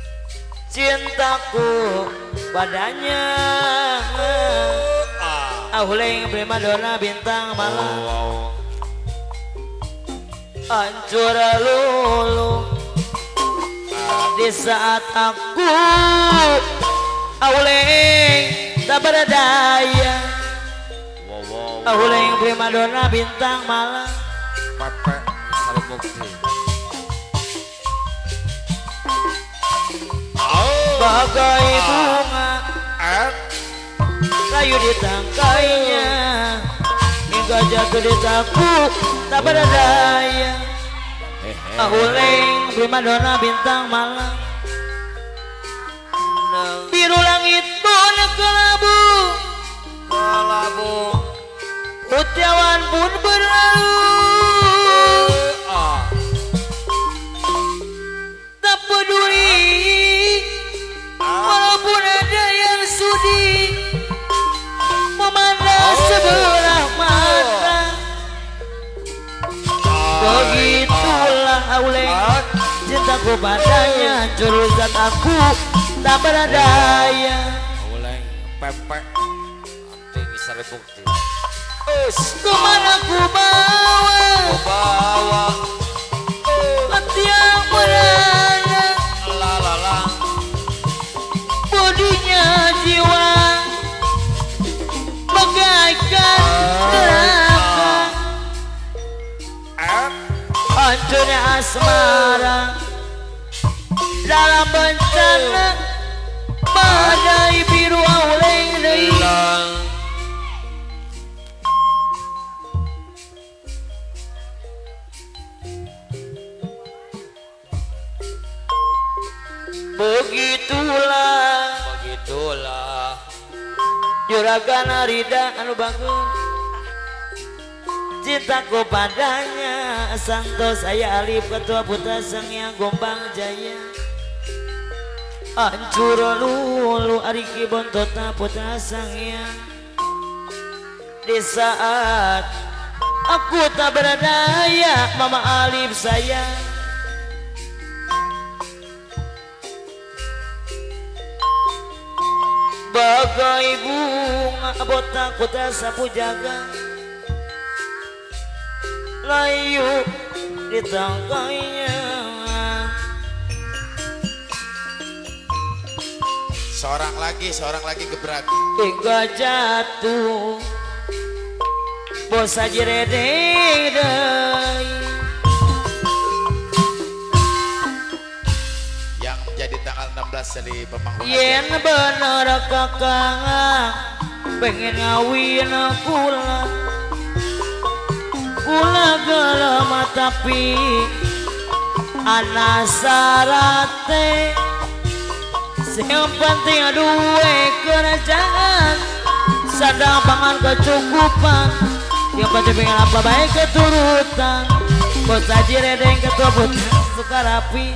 cintaku padanya Ahuling primadona bintang malam hancur lulu di saat aku Ahuling tak berdaya. Ahuling primadona bintang malam Pepe Sari Bukti. bagai bunga kayu di tangkainya hingga jatuh di saku tak berdaya. Ahuling primadona bintang malam biru langit pun kelabu kelabu putiawan pun berlalu tak peduli walaupun ada yang sudi memandang sebelah mata. Begitulah Ahuling cintaku padanya hancur saat aku tak berdaya. Ahuling Pepe Anting Sari Bukti. Kemana ku bawa Ku bawa hati yang merana la la la bodinya jiwa bagaikan neraka. Hancurnya asmara dalam bencana badai biru Ahuling deui. Begitulah begitulah juragan Rida anu bagus cintaku padanya santos saya Alif ketua putra Sangya Gombang Jaya hancur lulu Ariki Bontota putra Sangya di saat aku tak berdaya Mama Alif saya bagai bunga botak kota sapu jaga layu di tangkainya. seorang lagi seorang lagi gebrak Hingga jatuh bos haji redeng deui. yang menjadi tanggal enam belas dari pemangkungan Yen bener kakang pengen ngawin kula kula gelema tapi ana sarate yang penting duwe kerajaan sadang pangan kecukupan yang penting pengen apa baik keturutan bos haji redeng ketua putra Sukarapi.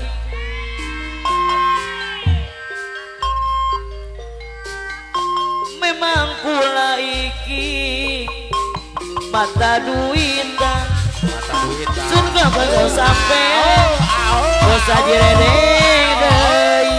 Memang kula iki mata duitan mata duitan surga baru sampai bos haji redeng deui.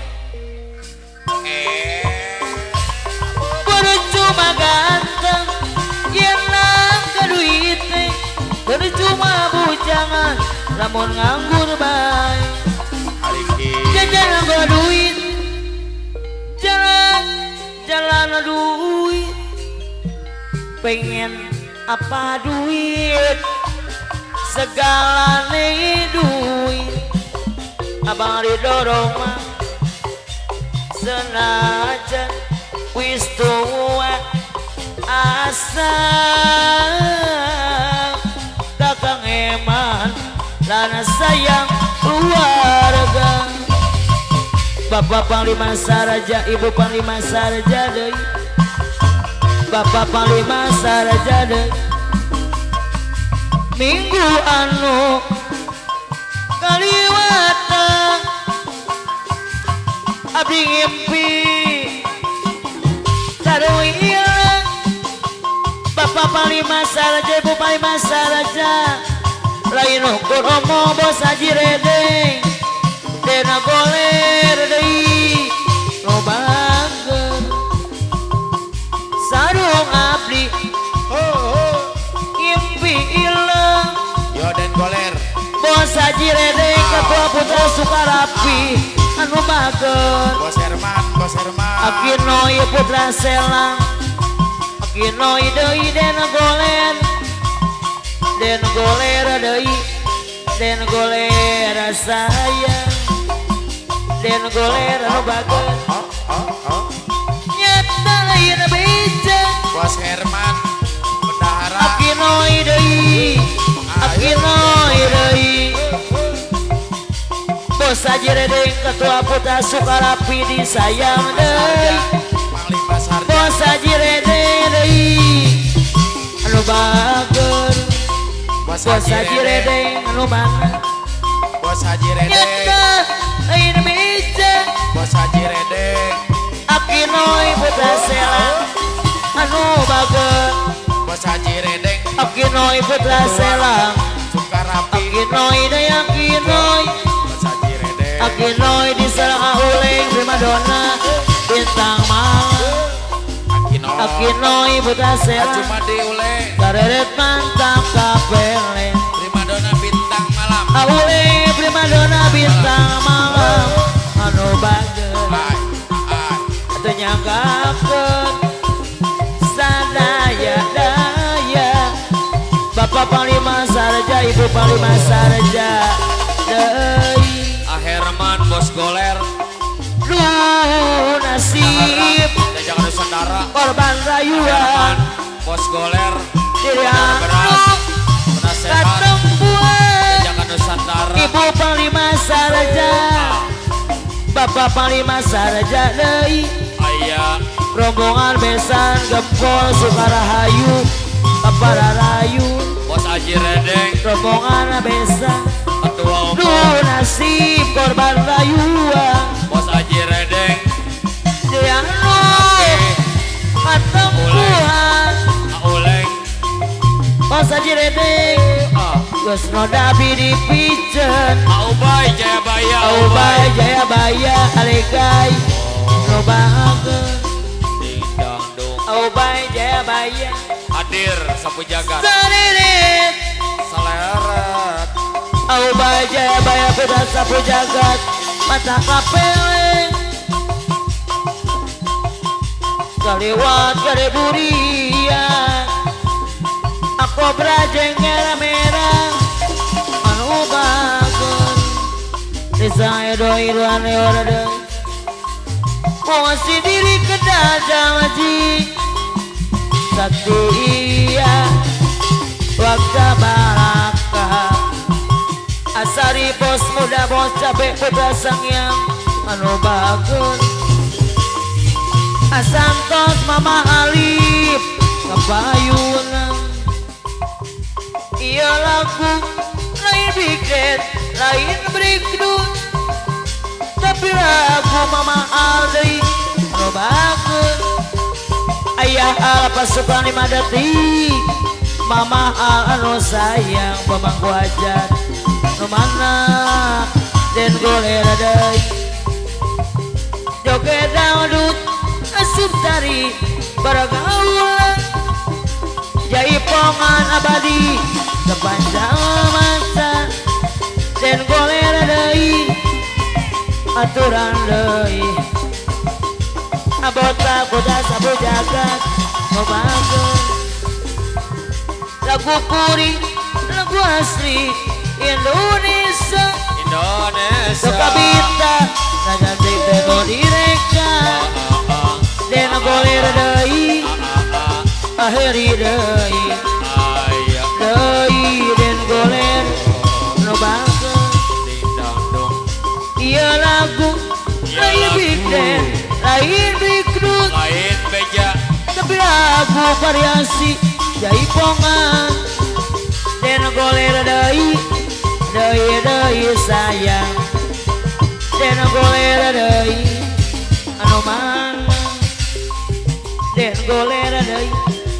Percuma ganteng yen langka duit teh percuma bujangan lamun nganggur bae jajan nganggo duit jalan jalan duit pengen apa duit segala nih duit abang ridorong mah senajan wis tua asa kakang eman lana sayang keluarga. Bapak Panglima Saraja, Ibu Panglima Saraja deui. Bapak Panglima Saraja deui. Minggu anu kaliwata abdi ngimpi sareng ilang. Bapak Panglima Saraja, Ibu Panglima Saraja lain ukur omong bos haji redeng dena goler deui lo bangga sarung abdi impi ilang yo den goler Bos Haji Redeng ketua putra Sukarapi anu bager Bos Herman Bos Herman Akinoi putra Selang Akinoi deui den goler den goler deui den goler sayang den goler anu bager oh oh oh nyata lain bijak Bos Herman bendahara Akinoi deui Akinoi deui Bos Haji Redeng ketua putra Sukarapi disayang deui Panglima Sarja Bos Haji Redeng deui anu bager Bos Bos Haji Redeng anu bager Bos Haji Redeng nyata lain bijak Bos Haji Redeng Akinoi putra Selang anu bager Bos Haji Redeng Akinoi putra Selang Sukarapi Akinoi deui Akinoi Bos Haji Redeng Akinoi diserang uling primadona bintang malam Akino Akinoi putra Selang cuma diule gareret mantap kapele primadona bintang malam uling primadona bintang malam anu bager ay ay atuh nyangkakeun sadaya daya Bapak Panglima Sarja Ibu Panglima Sarja deui Herman Bos Goler Duh nasib Jajang Nusantara korban rayuan Herman Bos Goler diri beras anu penasehat katempuan Jajang Nusantara Ibu Panglima Sarja Bapak Panglima Sarja deui aya rombongan besan gempol Sukarahayu Kapararayu Bos Haji Redeng rombongan besan ketua umum Duh nasib korban rayuan Bos Haji Redeng diri anu katempuan Auleng Bos Haji Redeng geus nodabi dipiceun Aubay Jayabaya Aubay Jayabaya alegai nu bager dingdang dong Aubay Jayabaya hadir sapu jagat saririt seleret Aubay Jayabaya putra sapu jagat mata kapeleng kaliwat kade burian aku berajengnya merah anu bager desa edoi luane orade Kuasi diri ke dadang haji Satria Wakta baraka Asari bos muda bos capek putra sangyang anu bagus Asantos mama Alif kapayunan iya lagu lain biket lain breakdown tapi lagu mama Aldi anu bagus ayah al pasukan lima detik mama al anu sayang pemangku hajat nu mana den goler deui joget dangdut asup tari baragaulan jaipongan abadi sepanjang masa den goler deui aturan deui abota kuda sabu jagat nu bagus lagu kuring lagu asli Indonesia Indonesia Sokabita najantik teko direka den goler deui akhiri deui aya deui den goler nu bagus dingdang dong ieu lagu lain biden lain bikdut lain beja tapi lagu variasi jaipongan den goler deui deui deui sayang den goler deui anu mana den goler deui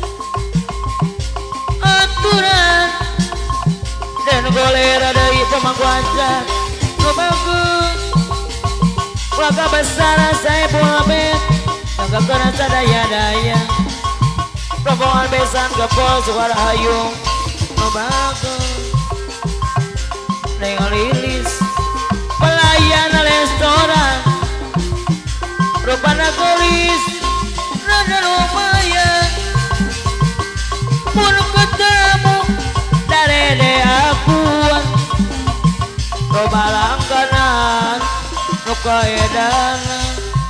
aturan den goler deui pemangku hajat nu bagus keluarga besar saya pula bet jaga kerasa daya-daya rombongan besan gepol suara hayung no bagus neng lilis pelayan restoran rupana gelis rada lumayan pun ketemu darede akuan coba langganan nuka edana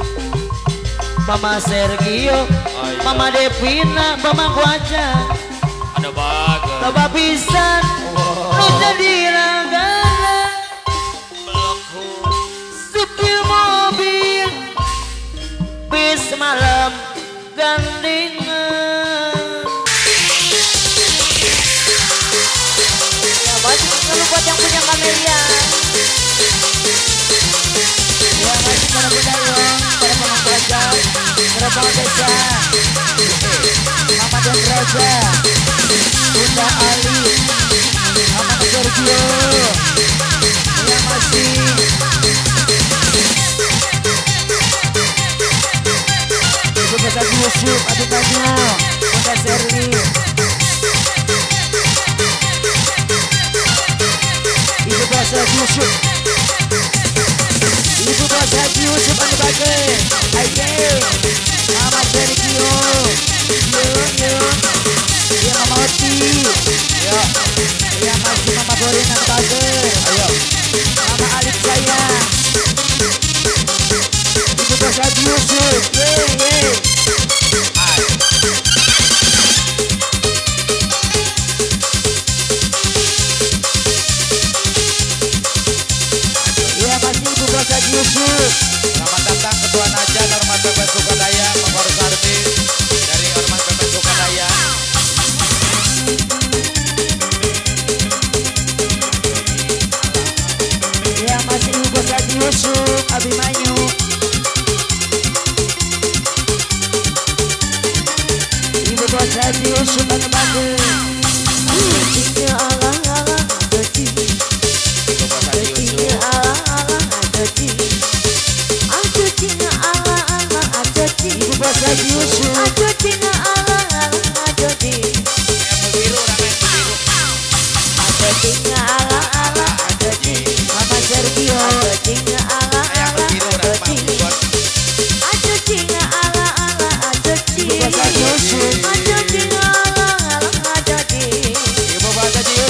Mama Sergio, Ayo. Mama Devina, Mama Guaca ada bagus coba pisan lu jadi langgana belokku supir mobil bis malam gandingan Ya masih selalu buat yang punya kamelia. ya masih para budaya para pengajak para pengajak Mama dan Raja Bunda Ali Mama Sergio yang masih Ibu Besar Yusuf Adik Banyu Bunda Serli Ibu Besar Yusuf Ibu Besar Yusuf Adik Banyu Aike Mama Sergio Yo yo Ya Mama Oti Yo Ya masih Mama Borin Adik Banyu Ayo Mama Alif sayang Ibu Besar Yusuf Yeay yeay Ya masih Ibu Besar Yusuf selamat datang Ketua Najan Ormas P P Sukadaya pengurus arti dari Ormas P P Sukadaya Ya masih Ibu Besar Yusuf Abimanyu Ibu Besar Yusuf Anak Bandung Cinta ala-ala ada di Ibu Besar Yusuf Cinta ala-ala ada di Ada cinta ala-ala ada di Ibu Besar Yusuf Ada cinta ala-ala ada di yang biru ramai biru Ada cinta ala-ala ada di Mama Sergio Ada cinta yang ala-ala biru ada ramai di buat Ada cinta ala-ala ada di Ibu Besar Yusuf Ada cinta ala-ala ada di Ibu Besar Yusuf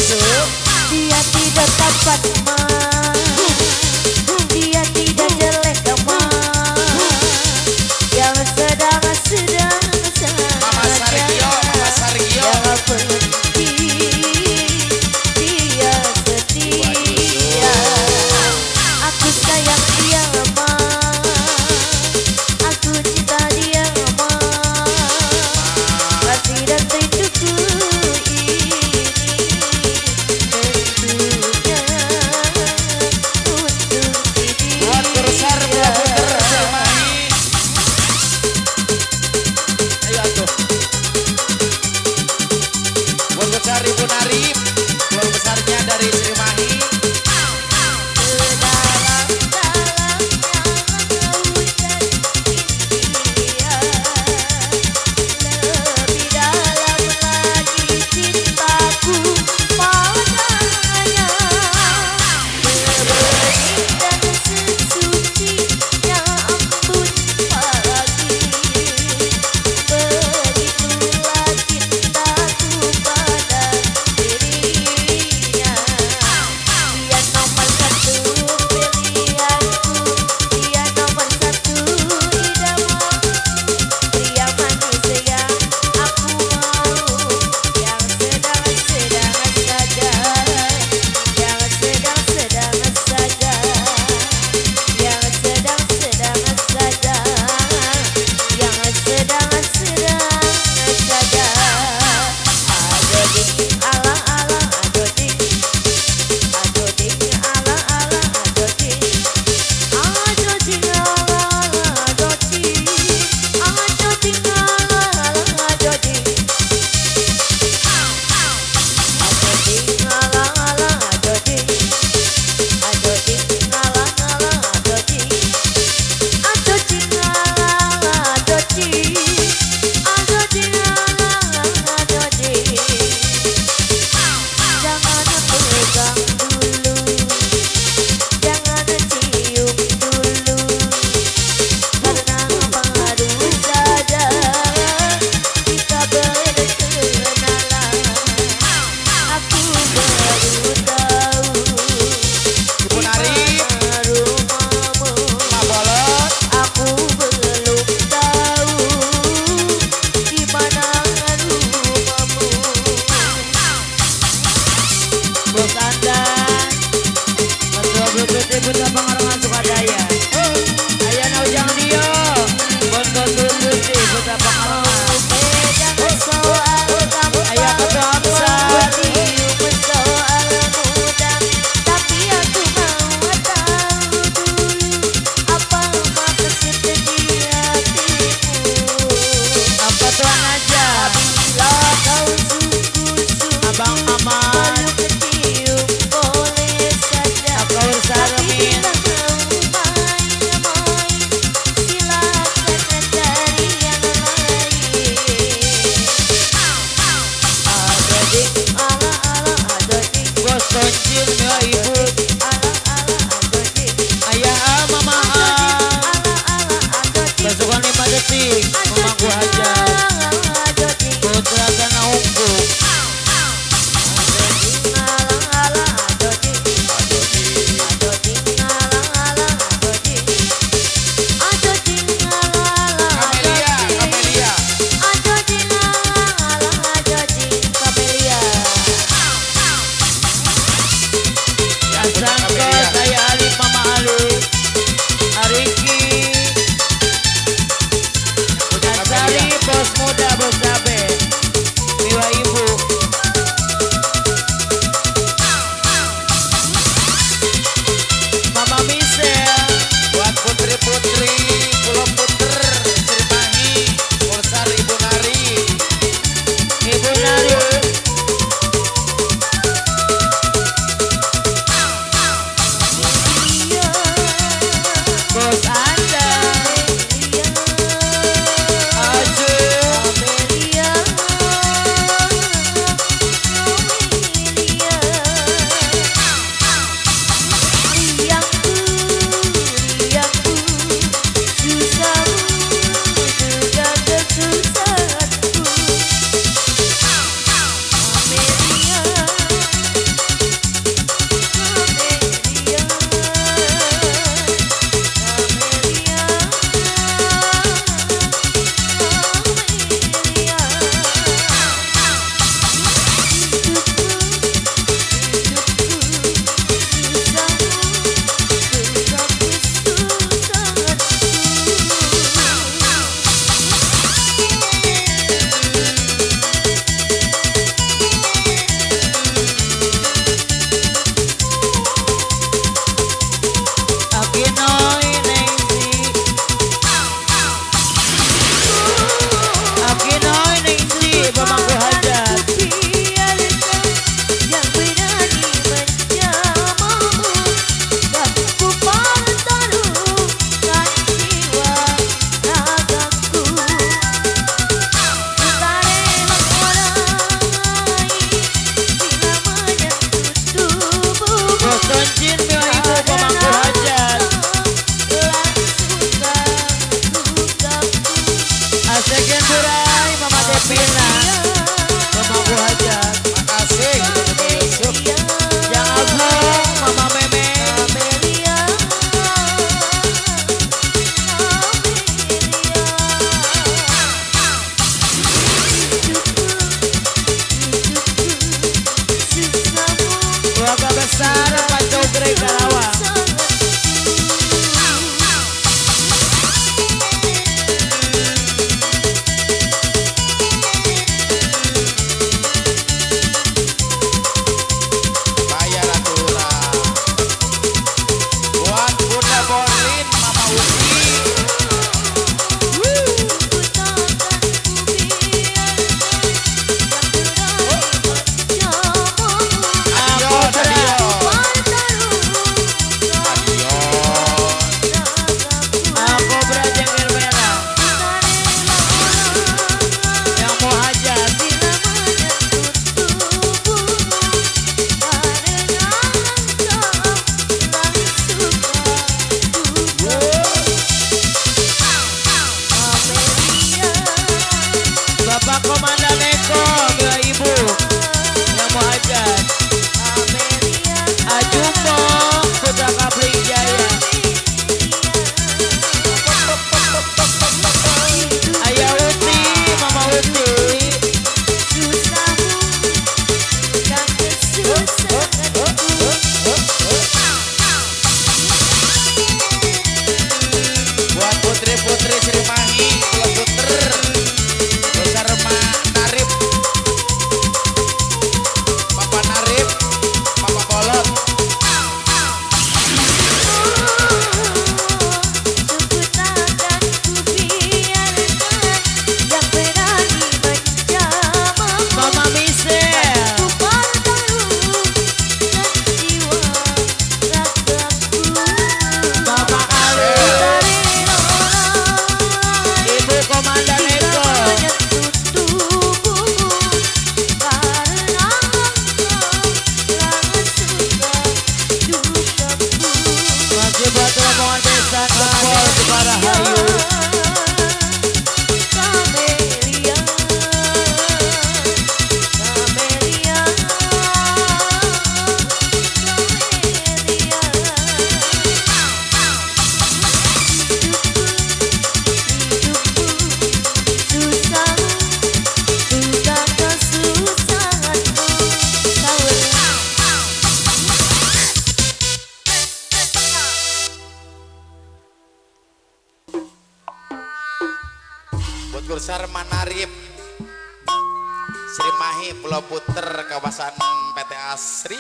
Cimahi Pulau Puter kawasan P T Asri.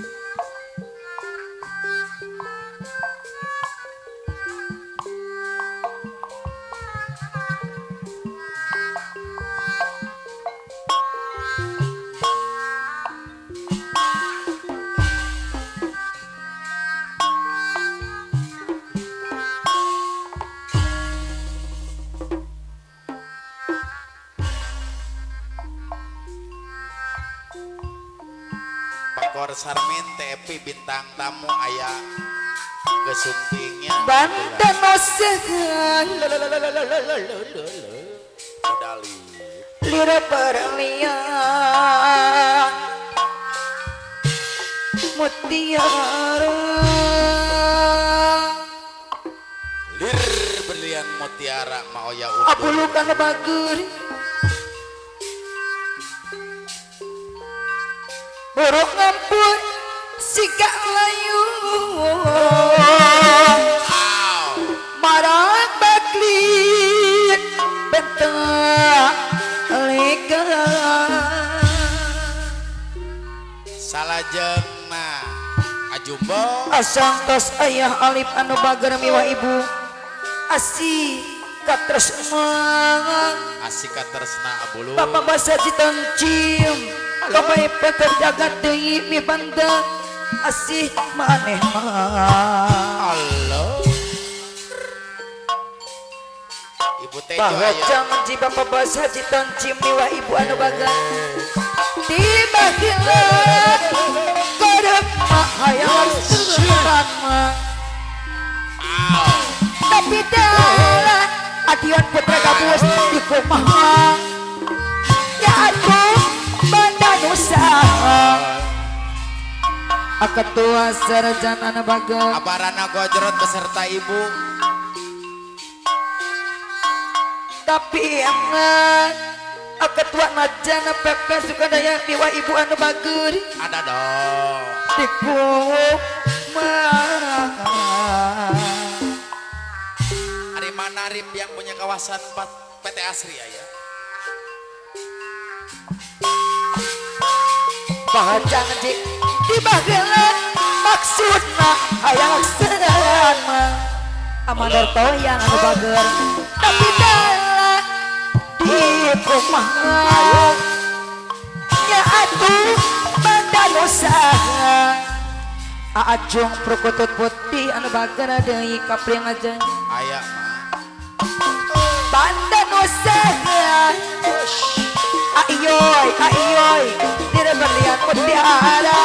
Kor Sarmin T P bintang tamu ayah gesumpingnya Banten osegan medali lira perlian mutiara lir berlian mutiara maoya apulukan bagur buruk ngampur siga layu marak baklin bentak lega salajeng mah ajumbo asang tos ayah alif anu bager miwa ibu asi katresna asika tersna abulu bapak basa citancim kapai peterjagat deui mi banda asih maneh mah Allah ibu tejo bahwa aya jangan ji bapak basa citancim miwa ibu anu bager tiba gila kodok mah hayang surat mah tapi dalah adian putra gabus di kumaha ya aduh banda nusa aketua sarjana bager abarana gojrot beserta ibu tapi angan aketua najana pepe sukadaya miwa ibu anu bager ada dong di kumaha hari mana Rip yang punya kawasan P T Asri ya bahajang di di bagelan maksudna hayang sedan mah amadar toyang anu bager tapi dalah di rumah nya atuh banda dosa aacung prokotut putih anu bager deui kapling aja aya mah banda dosa aiyoy aiyoy tidak berlian mutiara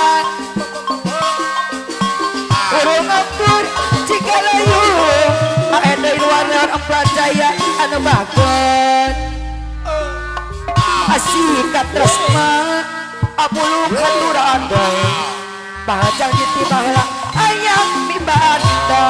urung ampun jika layu aenda luar empat jaya anu bagon asih katresna apulu katuran bahajang jiti bahla ayam mibanda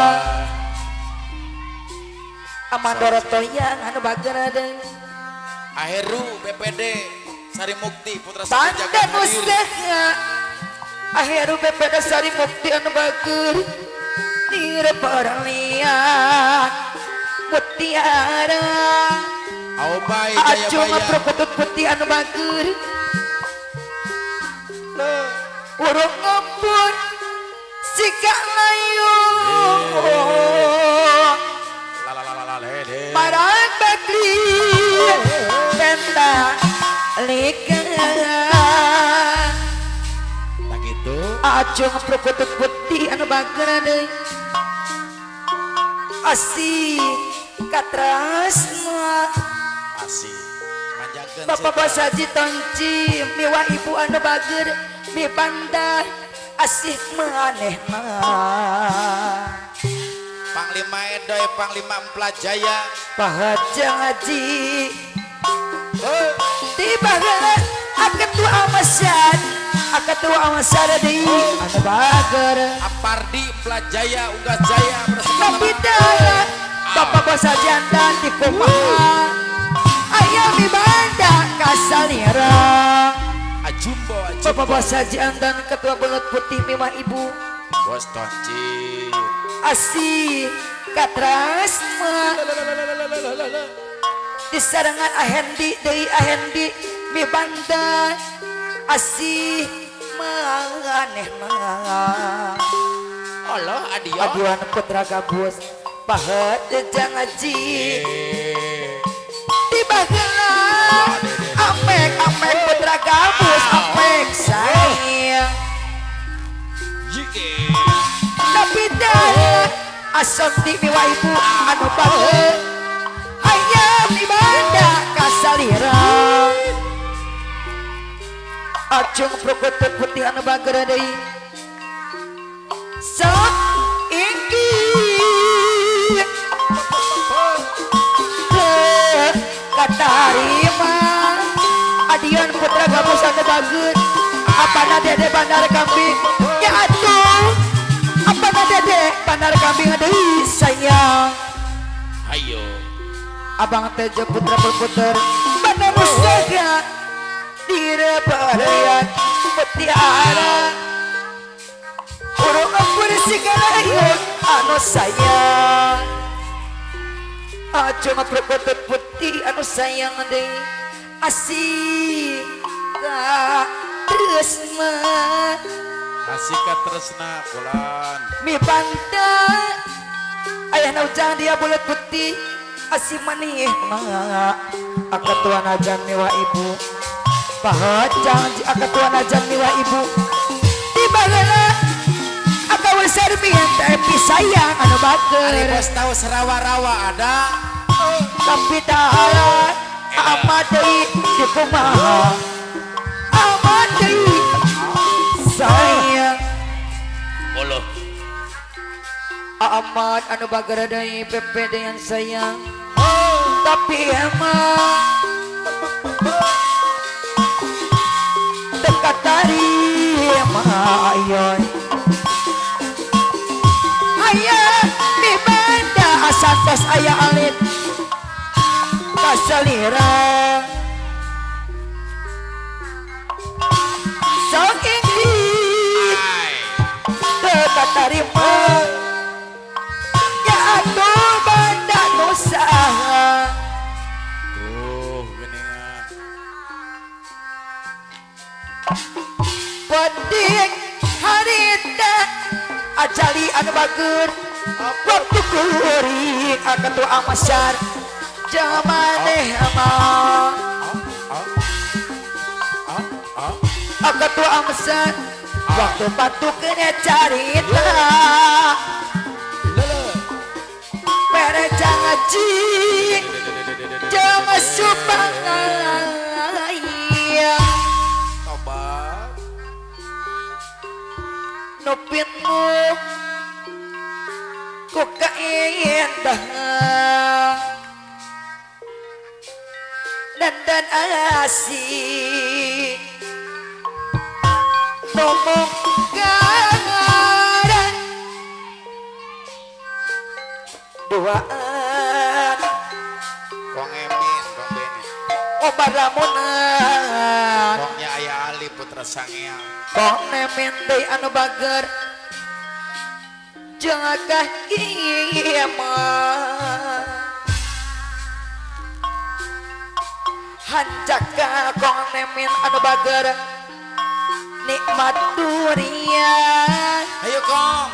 amandoro toyang anu bager deui Aheru B P D Sari Mukti Putra Sakti banda Jagat Hadir musehna akhir B P D Sari Mukti anu bager tira perlian mutiara Aubay acu Jayabaya ngaproputut putih anu bager urung ngempur sika layu marang bakli penta lika tak gitu acu ngaproputut putih anu bager deui asih katrasna asih manjakeun bapak basaji tonci miwa ibu anu bager mi banda asih manehna Panglima Edoy Panglima Emplajaya pahajang haji tiba geus aketua amasan aketua amasan deui anu bager Apardi Emplajaya Unggas Jaya tapi dalah bapak basaji andan di kumaha aya mi banda kasalira Ajumbo Ajumbo bapak basaji andan ketua belut putih miwa ibu Bos Tonci asih katrasma di sarangan ahendi deui ahendi mi banda asih maneh mah Allah adio aduan putra gabus pahet jejang ngaji tiba heula amek amek putra gabus amek sayang jike tapi dah asam di miwa ibu anu bagus ayam di banda kasalira acung prokotep putih anu bager deui sok inggi katarima adian putra gabus anu bager apana dede bandar kambing ya atuh apana dede bandar kambing deui sayang ayo abang tejo putra berputar bandar musaga direbarian mutiara urung ampun segala yuk anu sayang aja berputar putih anu sayang deh asik tresna asik tresna bulan mi banda ayah naujang dia bulat putih asih manih mah akatuan ajan miwa ibu pahat janji akatuan ajan miwa ibu tiba heula akawul serbian tapi sayang anu bager ari bos tahu serawa-rawa ada tapi dahalan amat deui di kumaha amat deui sayang Allah amat anu bager deui pepe yang sayang tapi emang dekat dari mayon ayah di banda asantos ayah alit kasalira sok inggi dekat dari mayon ya atuh banda nusa tuh geningan pedik harita ajali anu bager waktu kuring akan tu amasar jamaneh mah akan tu amasar waktu patu kena carita mere jangan cing jangan supang tobat nupinmu ku keindah dan dan asik ngomong garan duaan kong emin kong beni obat lamunan kongnya ayah Ali putra sangiang kong nemin deui anu bager jangakah ieu mah hanjaka kong nemin anu bager nikmat durian ayo kong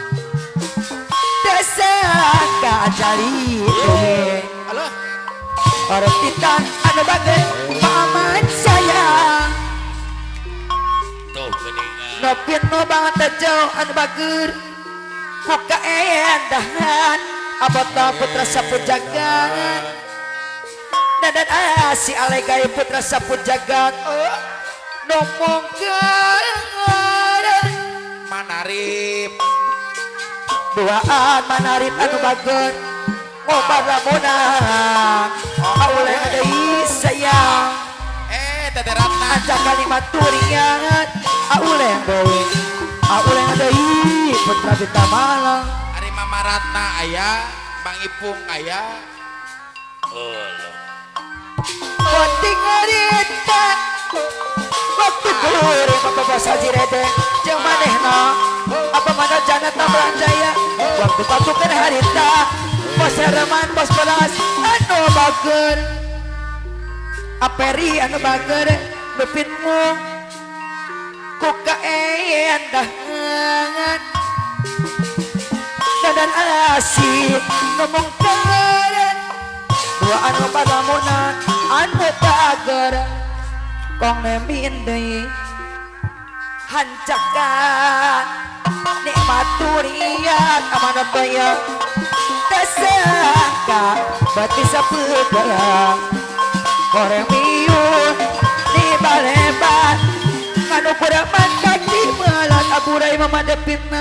desa kajari halo orang titan anu bager paman sayang tuh geningan nopin no banget tejo anu bager kuka endahan abota putra sapu jagat dan asi alegai putra sapu jagat ngomong garan manarip duaan manarip anu bager ngobar lamunan auleng deui sayang eh tete ratna aja kalimat turingan auleng deui auleng deui putra bita malang ari mama ratna ayah bang ipung ayah Allah penting harita waktu kuring bapak saji rede jeung manehna apa mana jana tambah jaya waktu patukeun harita bos hereman bos beras anu bager aperi anu bager bepitmu ku kaendahan dan asih ngomong keren dua anu padamunan anu tager kong nemin deui hancakan nikmat durian amanat bayang tasangka bati sapeudang koreng miun di balebat nganu kurang mantak di melat aburai mamadepitna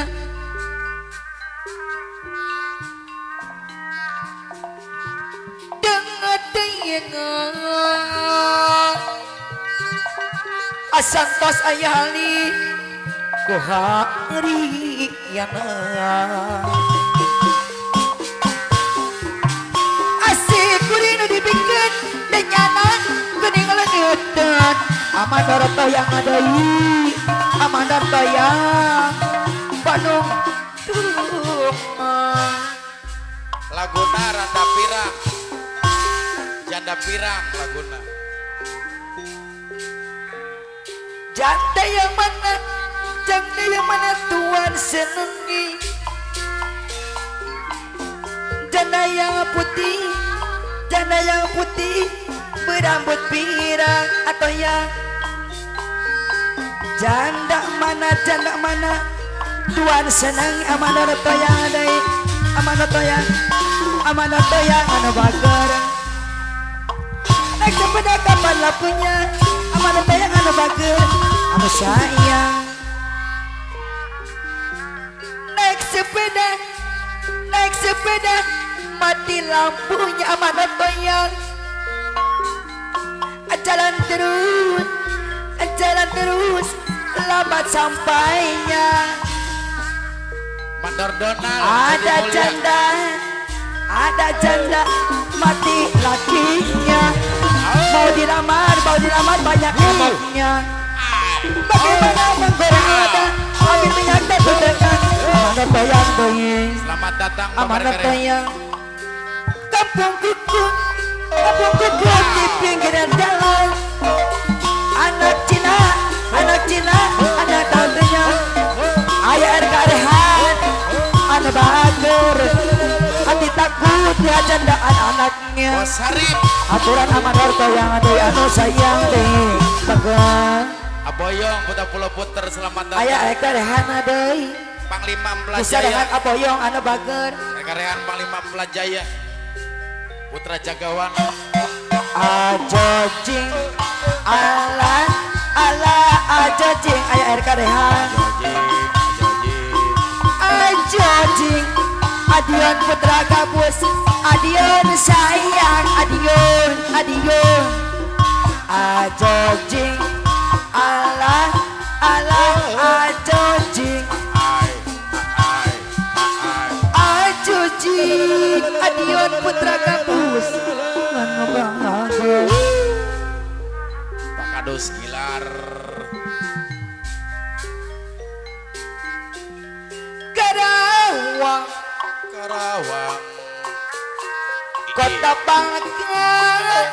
dengar dengar asantos ayali ku hari yang asik kurinu dibikin dan nyanan gening lengetan amandarto yang ada i amandarto yang Bandung laguna randa pirang janda pirang laguna janda yang mana janda yang mana tuan senengi janda yang putih janda yang putih berambut pirang atau yang janda mana janda mana tuan seneng amanah to yang ada amanah to yang amanah to yang anu bager naik sepeda kapan lapunya amanah to yang anu bager anu sayang naik sepeda naik sepeda mati lampunya amanah to yang jalan terus jalan terus lambat sampainya Mandor Donald ada janda ada janda mati lakinya mau dilamar mau dilamar banyak emoknya bagaimana menggoreng ada ambil minyak dan bedekan amanat bayang bayi selamat datang amanat bayang kampung kuku kampung kuku di pinggiran jalan anak Cina anak Cina anak tantenya ayah ergarehan anak bager hati takut ya jandaan anaknya Bos Harip aturan amanat yang ada anu sayang deh bagan Aboyong Buta Pulau Puter selamat datang ayah ergarehan adai Panglima bisa Pelajaya dengan aboyong anu bager Ergarehan Panglima Pelajaya Putra Jagawana ajo jing ala ala ajo jing ayah ergarehan ajo jing adion putra gabus adion sayang adion adion ajo jing ala ala ajo jing ajo jing adion putra gabus Pak Kadus Gilar Karawang Karawang Kota Bangka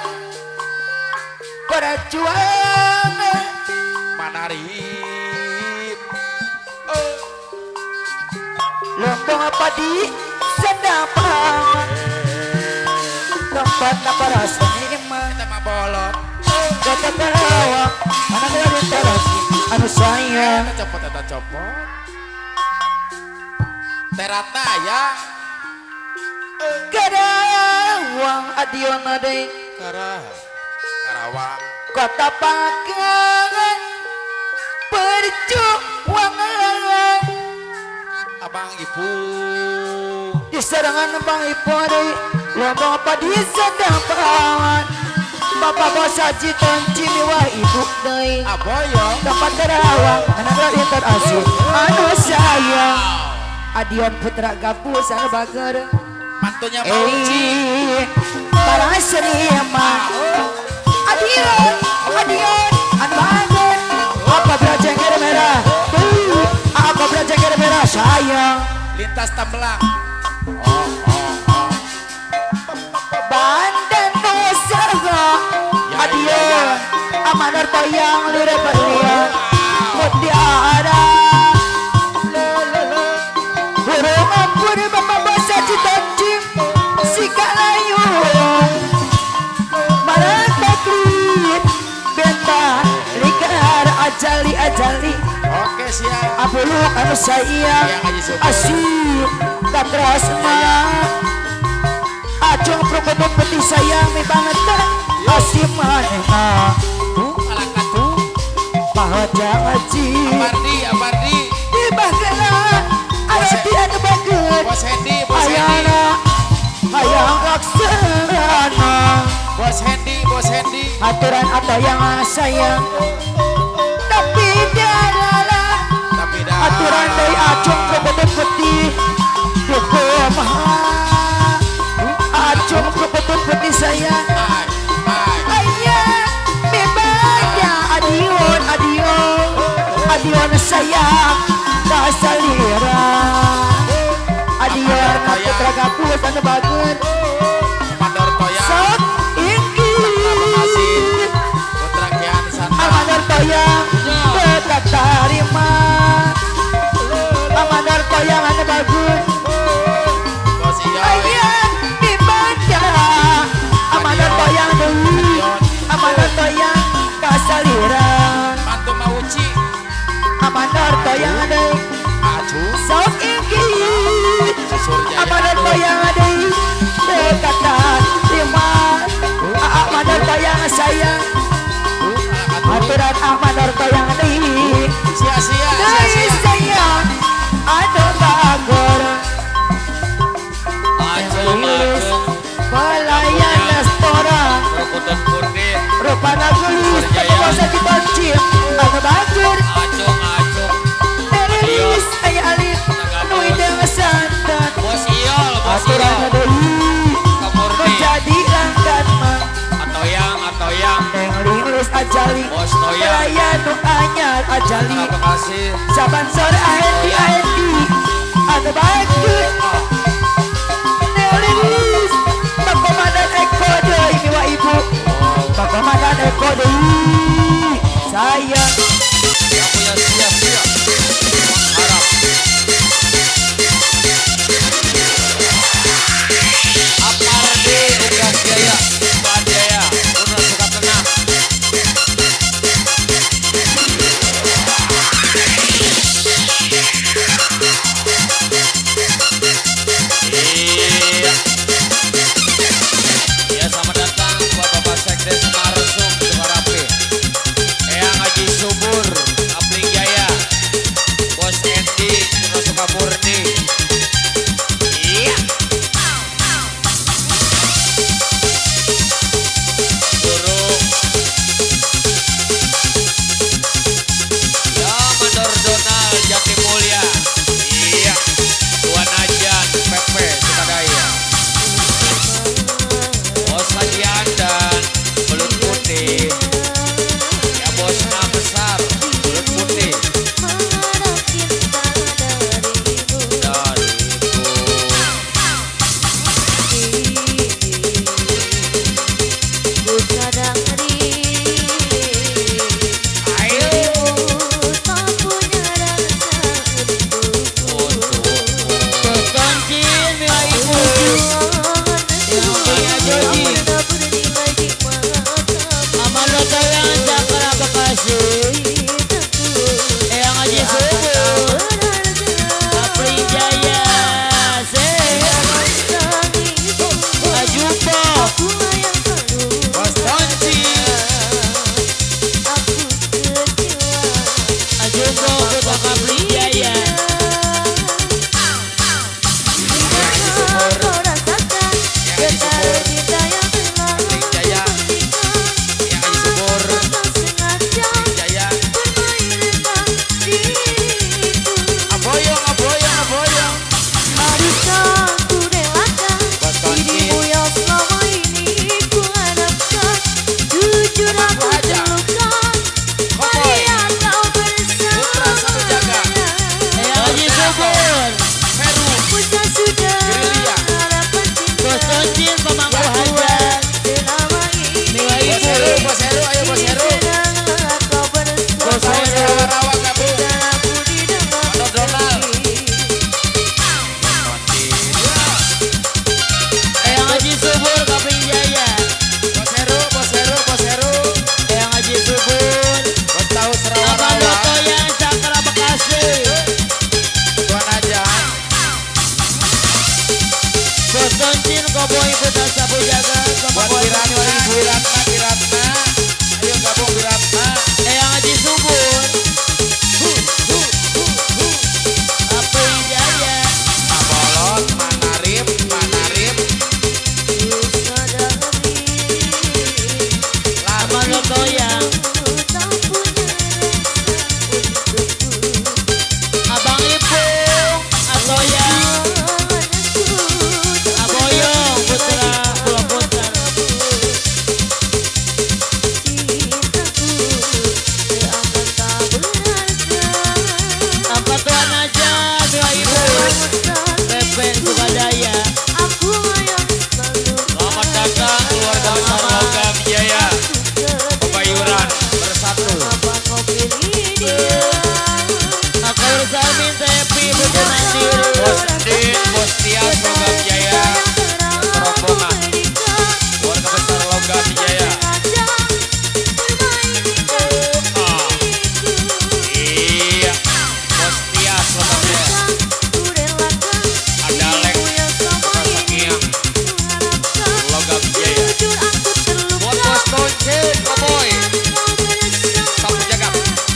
perjuangan Manarip lombong apa di sedapan tempat apa rasanya mah kita mah bolot kota Karawang mana ada di teras anu sayang kita copot kita copot terata ya Karawang adion adai Karah Karawang kota Bangka perjuangan Abang Ibu di serangan Bang Ipo adai lombong apa di sedapan Bapak bos haji tonci miwah ibu dai Aboyong tempat Karawang anak rakyat terasih anu sayang adion putra gabus anu bager mantunya Pauci eh para senima adion adion anu bager apa berjengger merah tuh apa berjengger merah sayang lintas Tambelang Bandan Nusa adion mundur berlian mutiara burung ampun bapak basa citancing sika layu marang taklit benta likar ajali ajali Oke siap. apuluk anu sayang asyik tak terasna acung prokotop peti sayang mi banget asyik manehna Alakatu. pahaja ngaji Apardi, Apardi. di bagana arti anu bageut Bos Hendy, Bos Hendy. ayana hayang laksana Bos Hendy, Bos Hendy. aturan apa yang sayang tapi tiada Tapi dah. aturan dari acung prokotop peti duku maha acung prokotop peti sayang Ai, ai. ayah bebasnya adion adion adion sayang kasalira adion putra gapus anu bageut Mandor Toyang. sok ingki Putra Kian Santa. amanor toyang tetap tarima amanor toyang anu bageut Bos Iyoy. ayah dibaca amanor toyang deui amanor toyang kasalira Mantu Mauci. amanor toyang deui Aju. sok ingki Surjaya. amanor toyang deui dekatan lima amanor toyang sayang aturan amanor toyang deui Sia-sia, deui sia-sia. sayang anu bagor Ajeng, Lilis ajeng. pelayan restoran Rokotan Kurdin. rupana gelis pembosa dipancing anu bagur Ajeng, ajeng. Lilis aya alif nu ideng santan Bos Iyol, Bos aturan Iyol. deui Kemurni. menjadi langgan mah Atau yang, atau yang. Neng Lilis ajali Bos Noya. pelayan nu anyar ajali Terima kasih. saban sore ahendi ahendi anu bagur Neng Lilis Pak Komandan Eko deui miwa ibu Pak Komandan Eko deui sayang Yang punya sia-sia. Harap. Apardi, Ugas Jaya. Tuan Jaya. Udah suka tenang. Iya. Ya selamat datang buat Bapak Sekdes Sumaresum Suka Rapi. Eyang Haji Subur. Koboy Putra Sapu Jaga sama Buat Wiratna, Ibu Wiratna, Wiratna. Ayo gabung Wiratna. Eyang Haji Subur. Apa Jaya. Pak Bolot, Manarip, Manarip. Lama Lotoyang. Abang Ipung. Atoyang. Aboyong Putra Pulau Putar. Apa tuan aja Mila Ibu. Pepe Sukadaya. Selamat datang keluarga besar Logam Jaya. Pebayuran bersatu. Aku bersamin Tepi Budi Mandiri. Bos Din, Bos Tias Logam Jaya. Rombongan keluarga besar Logam Jaya. Ah, iya, Bos Tias Logam Jaya. Ada Lek, Sakiang, Logam Jaya. Buat Bos Tonce, Koboy, Sapu Jaga.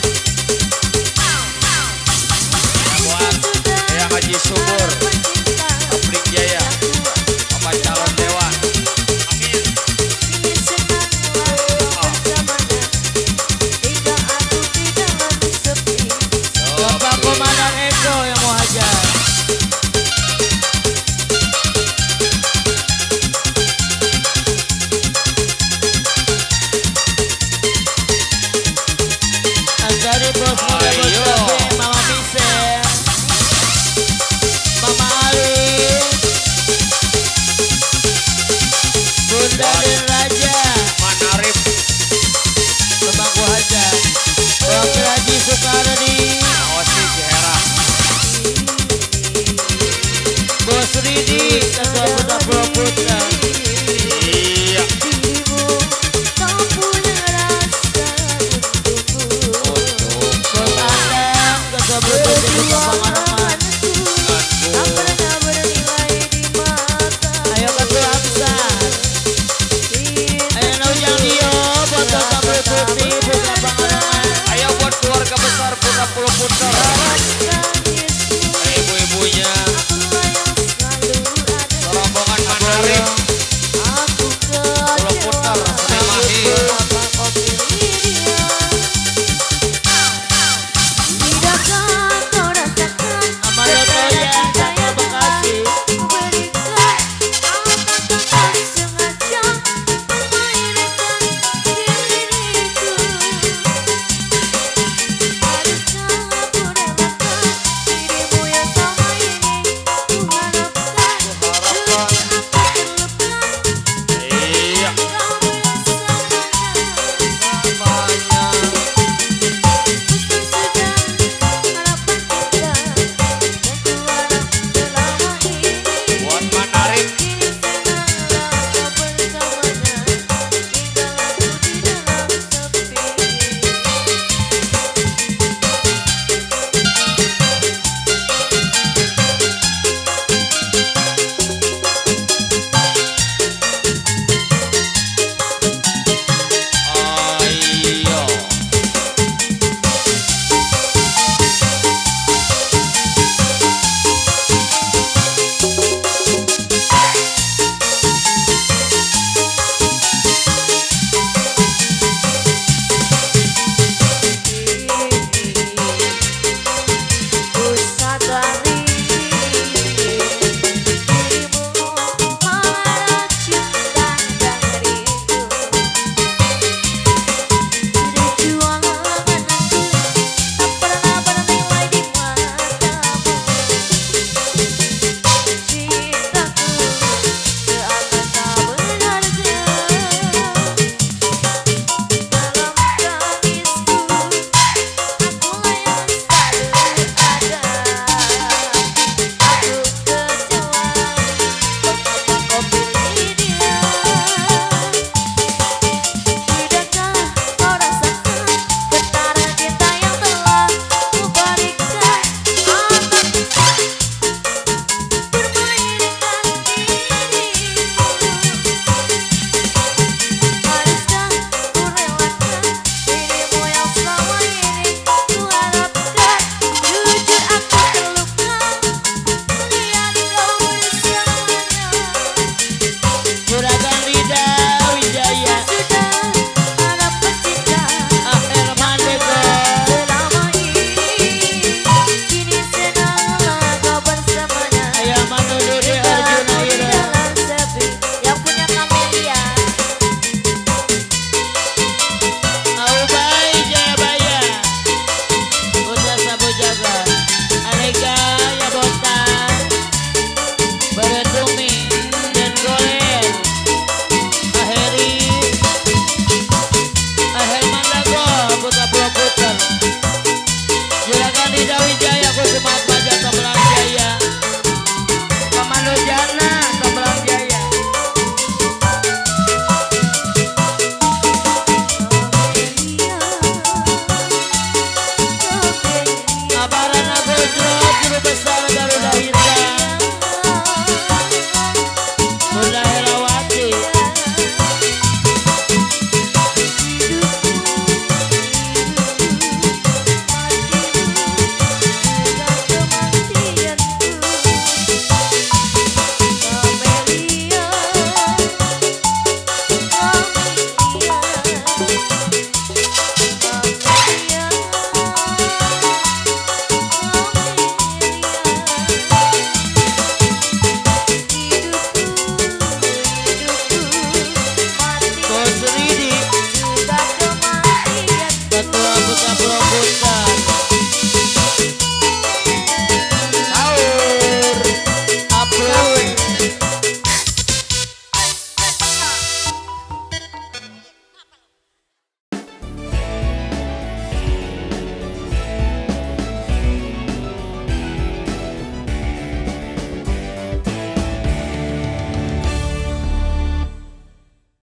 Buat Eyang Haji Subur, Aprik Jaya, Bapak calon dewan. Amin. Bapak Komandan Eko yang mau hajar. Agar bos muda Ayo. besar.